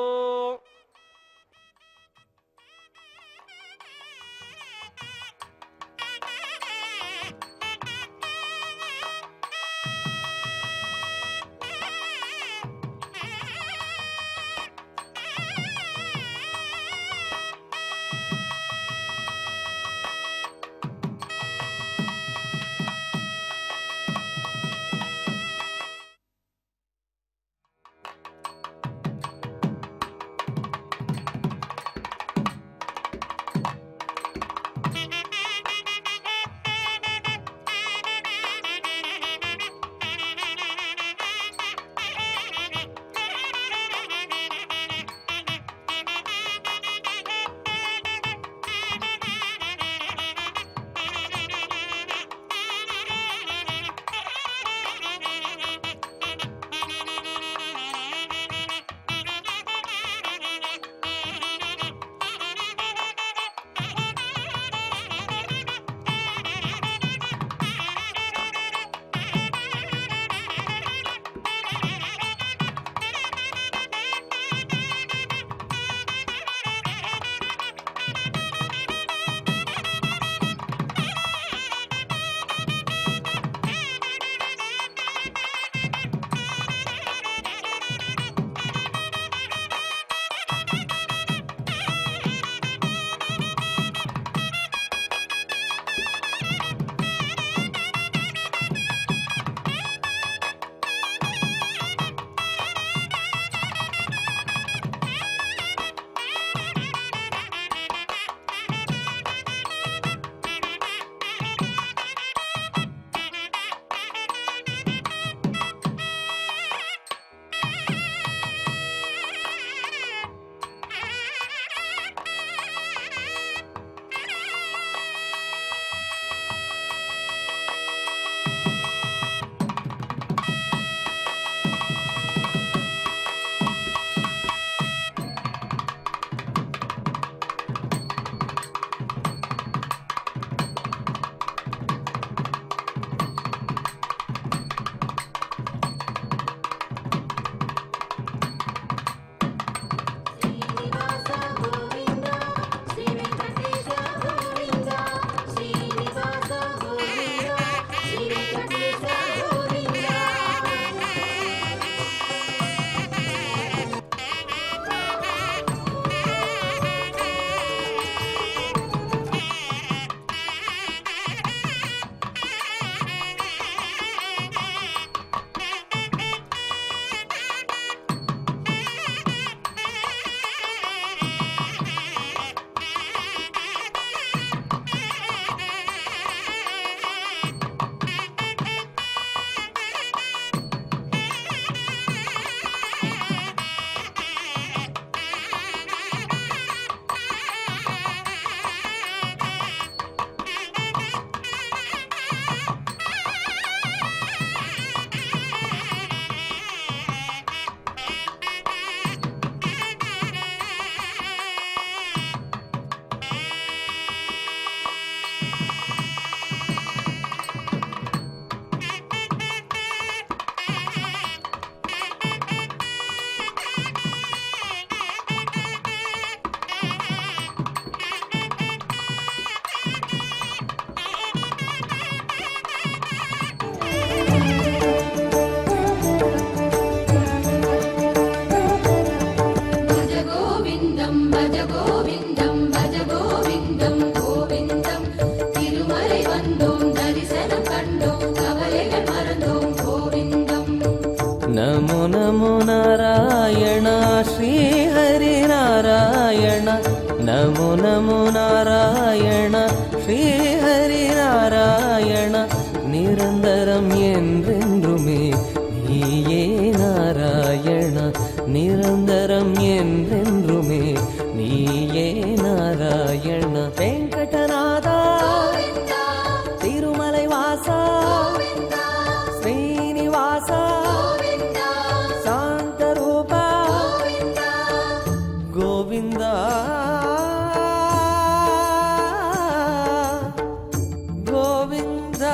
नमो नमो नारायण श्री हरि नारायण नमो नमो नारायण श्री हरि नारायण நிரந்தரம் என்றென்றுமே நீயே நாராயணா நிரந்தரம் என்றென்றுமே நீயே நாராயணா வெங்கடநாதா திருமலை வாசா ஸ்ரீனிவாசா சாந்தரூபா கோவிந்தா கோவிந்தா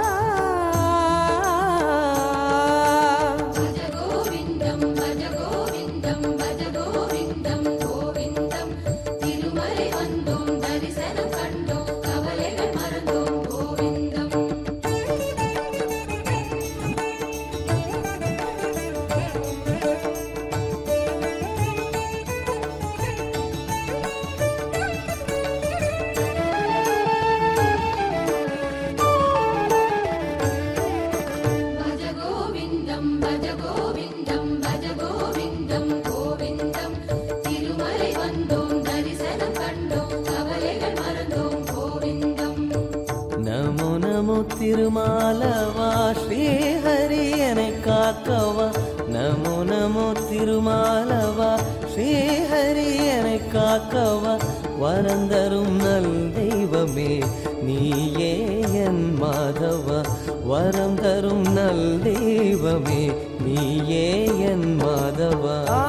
திருமாலவா ஸ்ரீஹரியனை காக்கவா நமோ நமோ திருமாலவா ஸ்ரீஹரியனை காக்கவா வரந்தரும் நல் தெய்வமே நீயே என் மாதவா வரம் தரும் நல் தெய்வமே நீயே என் மாதவா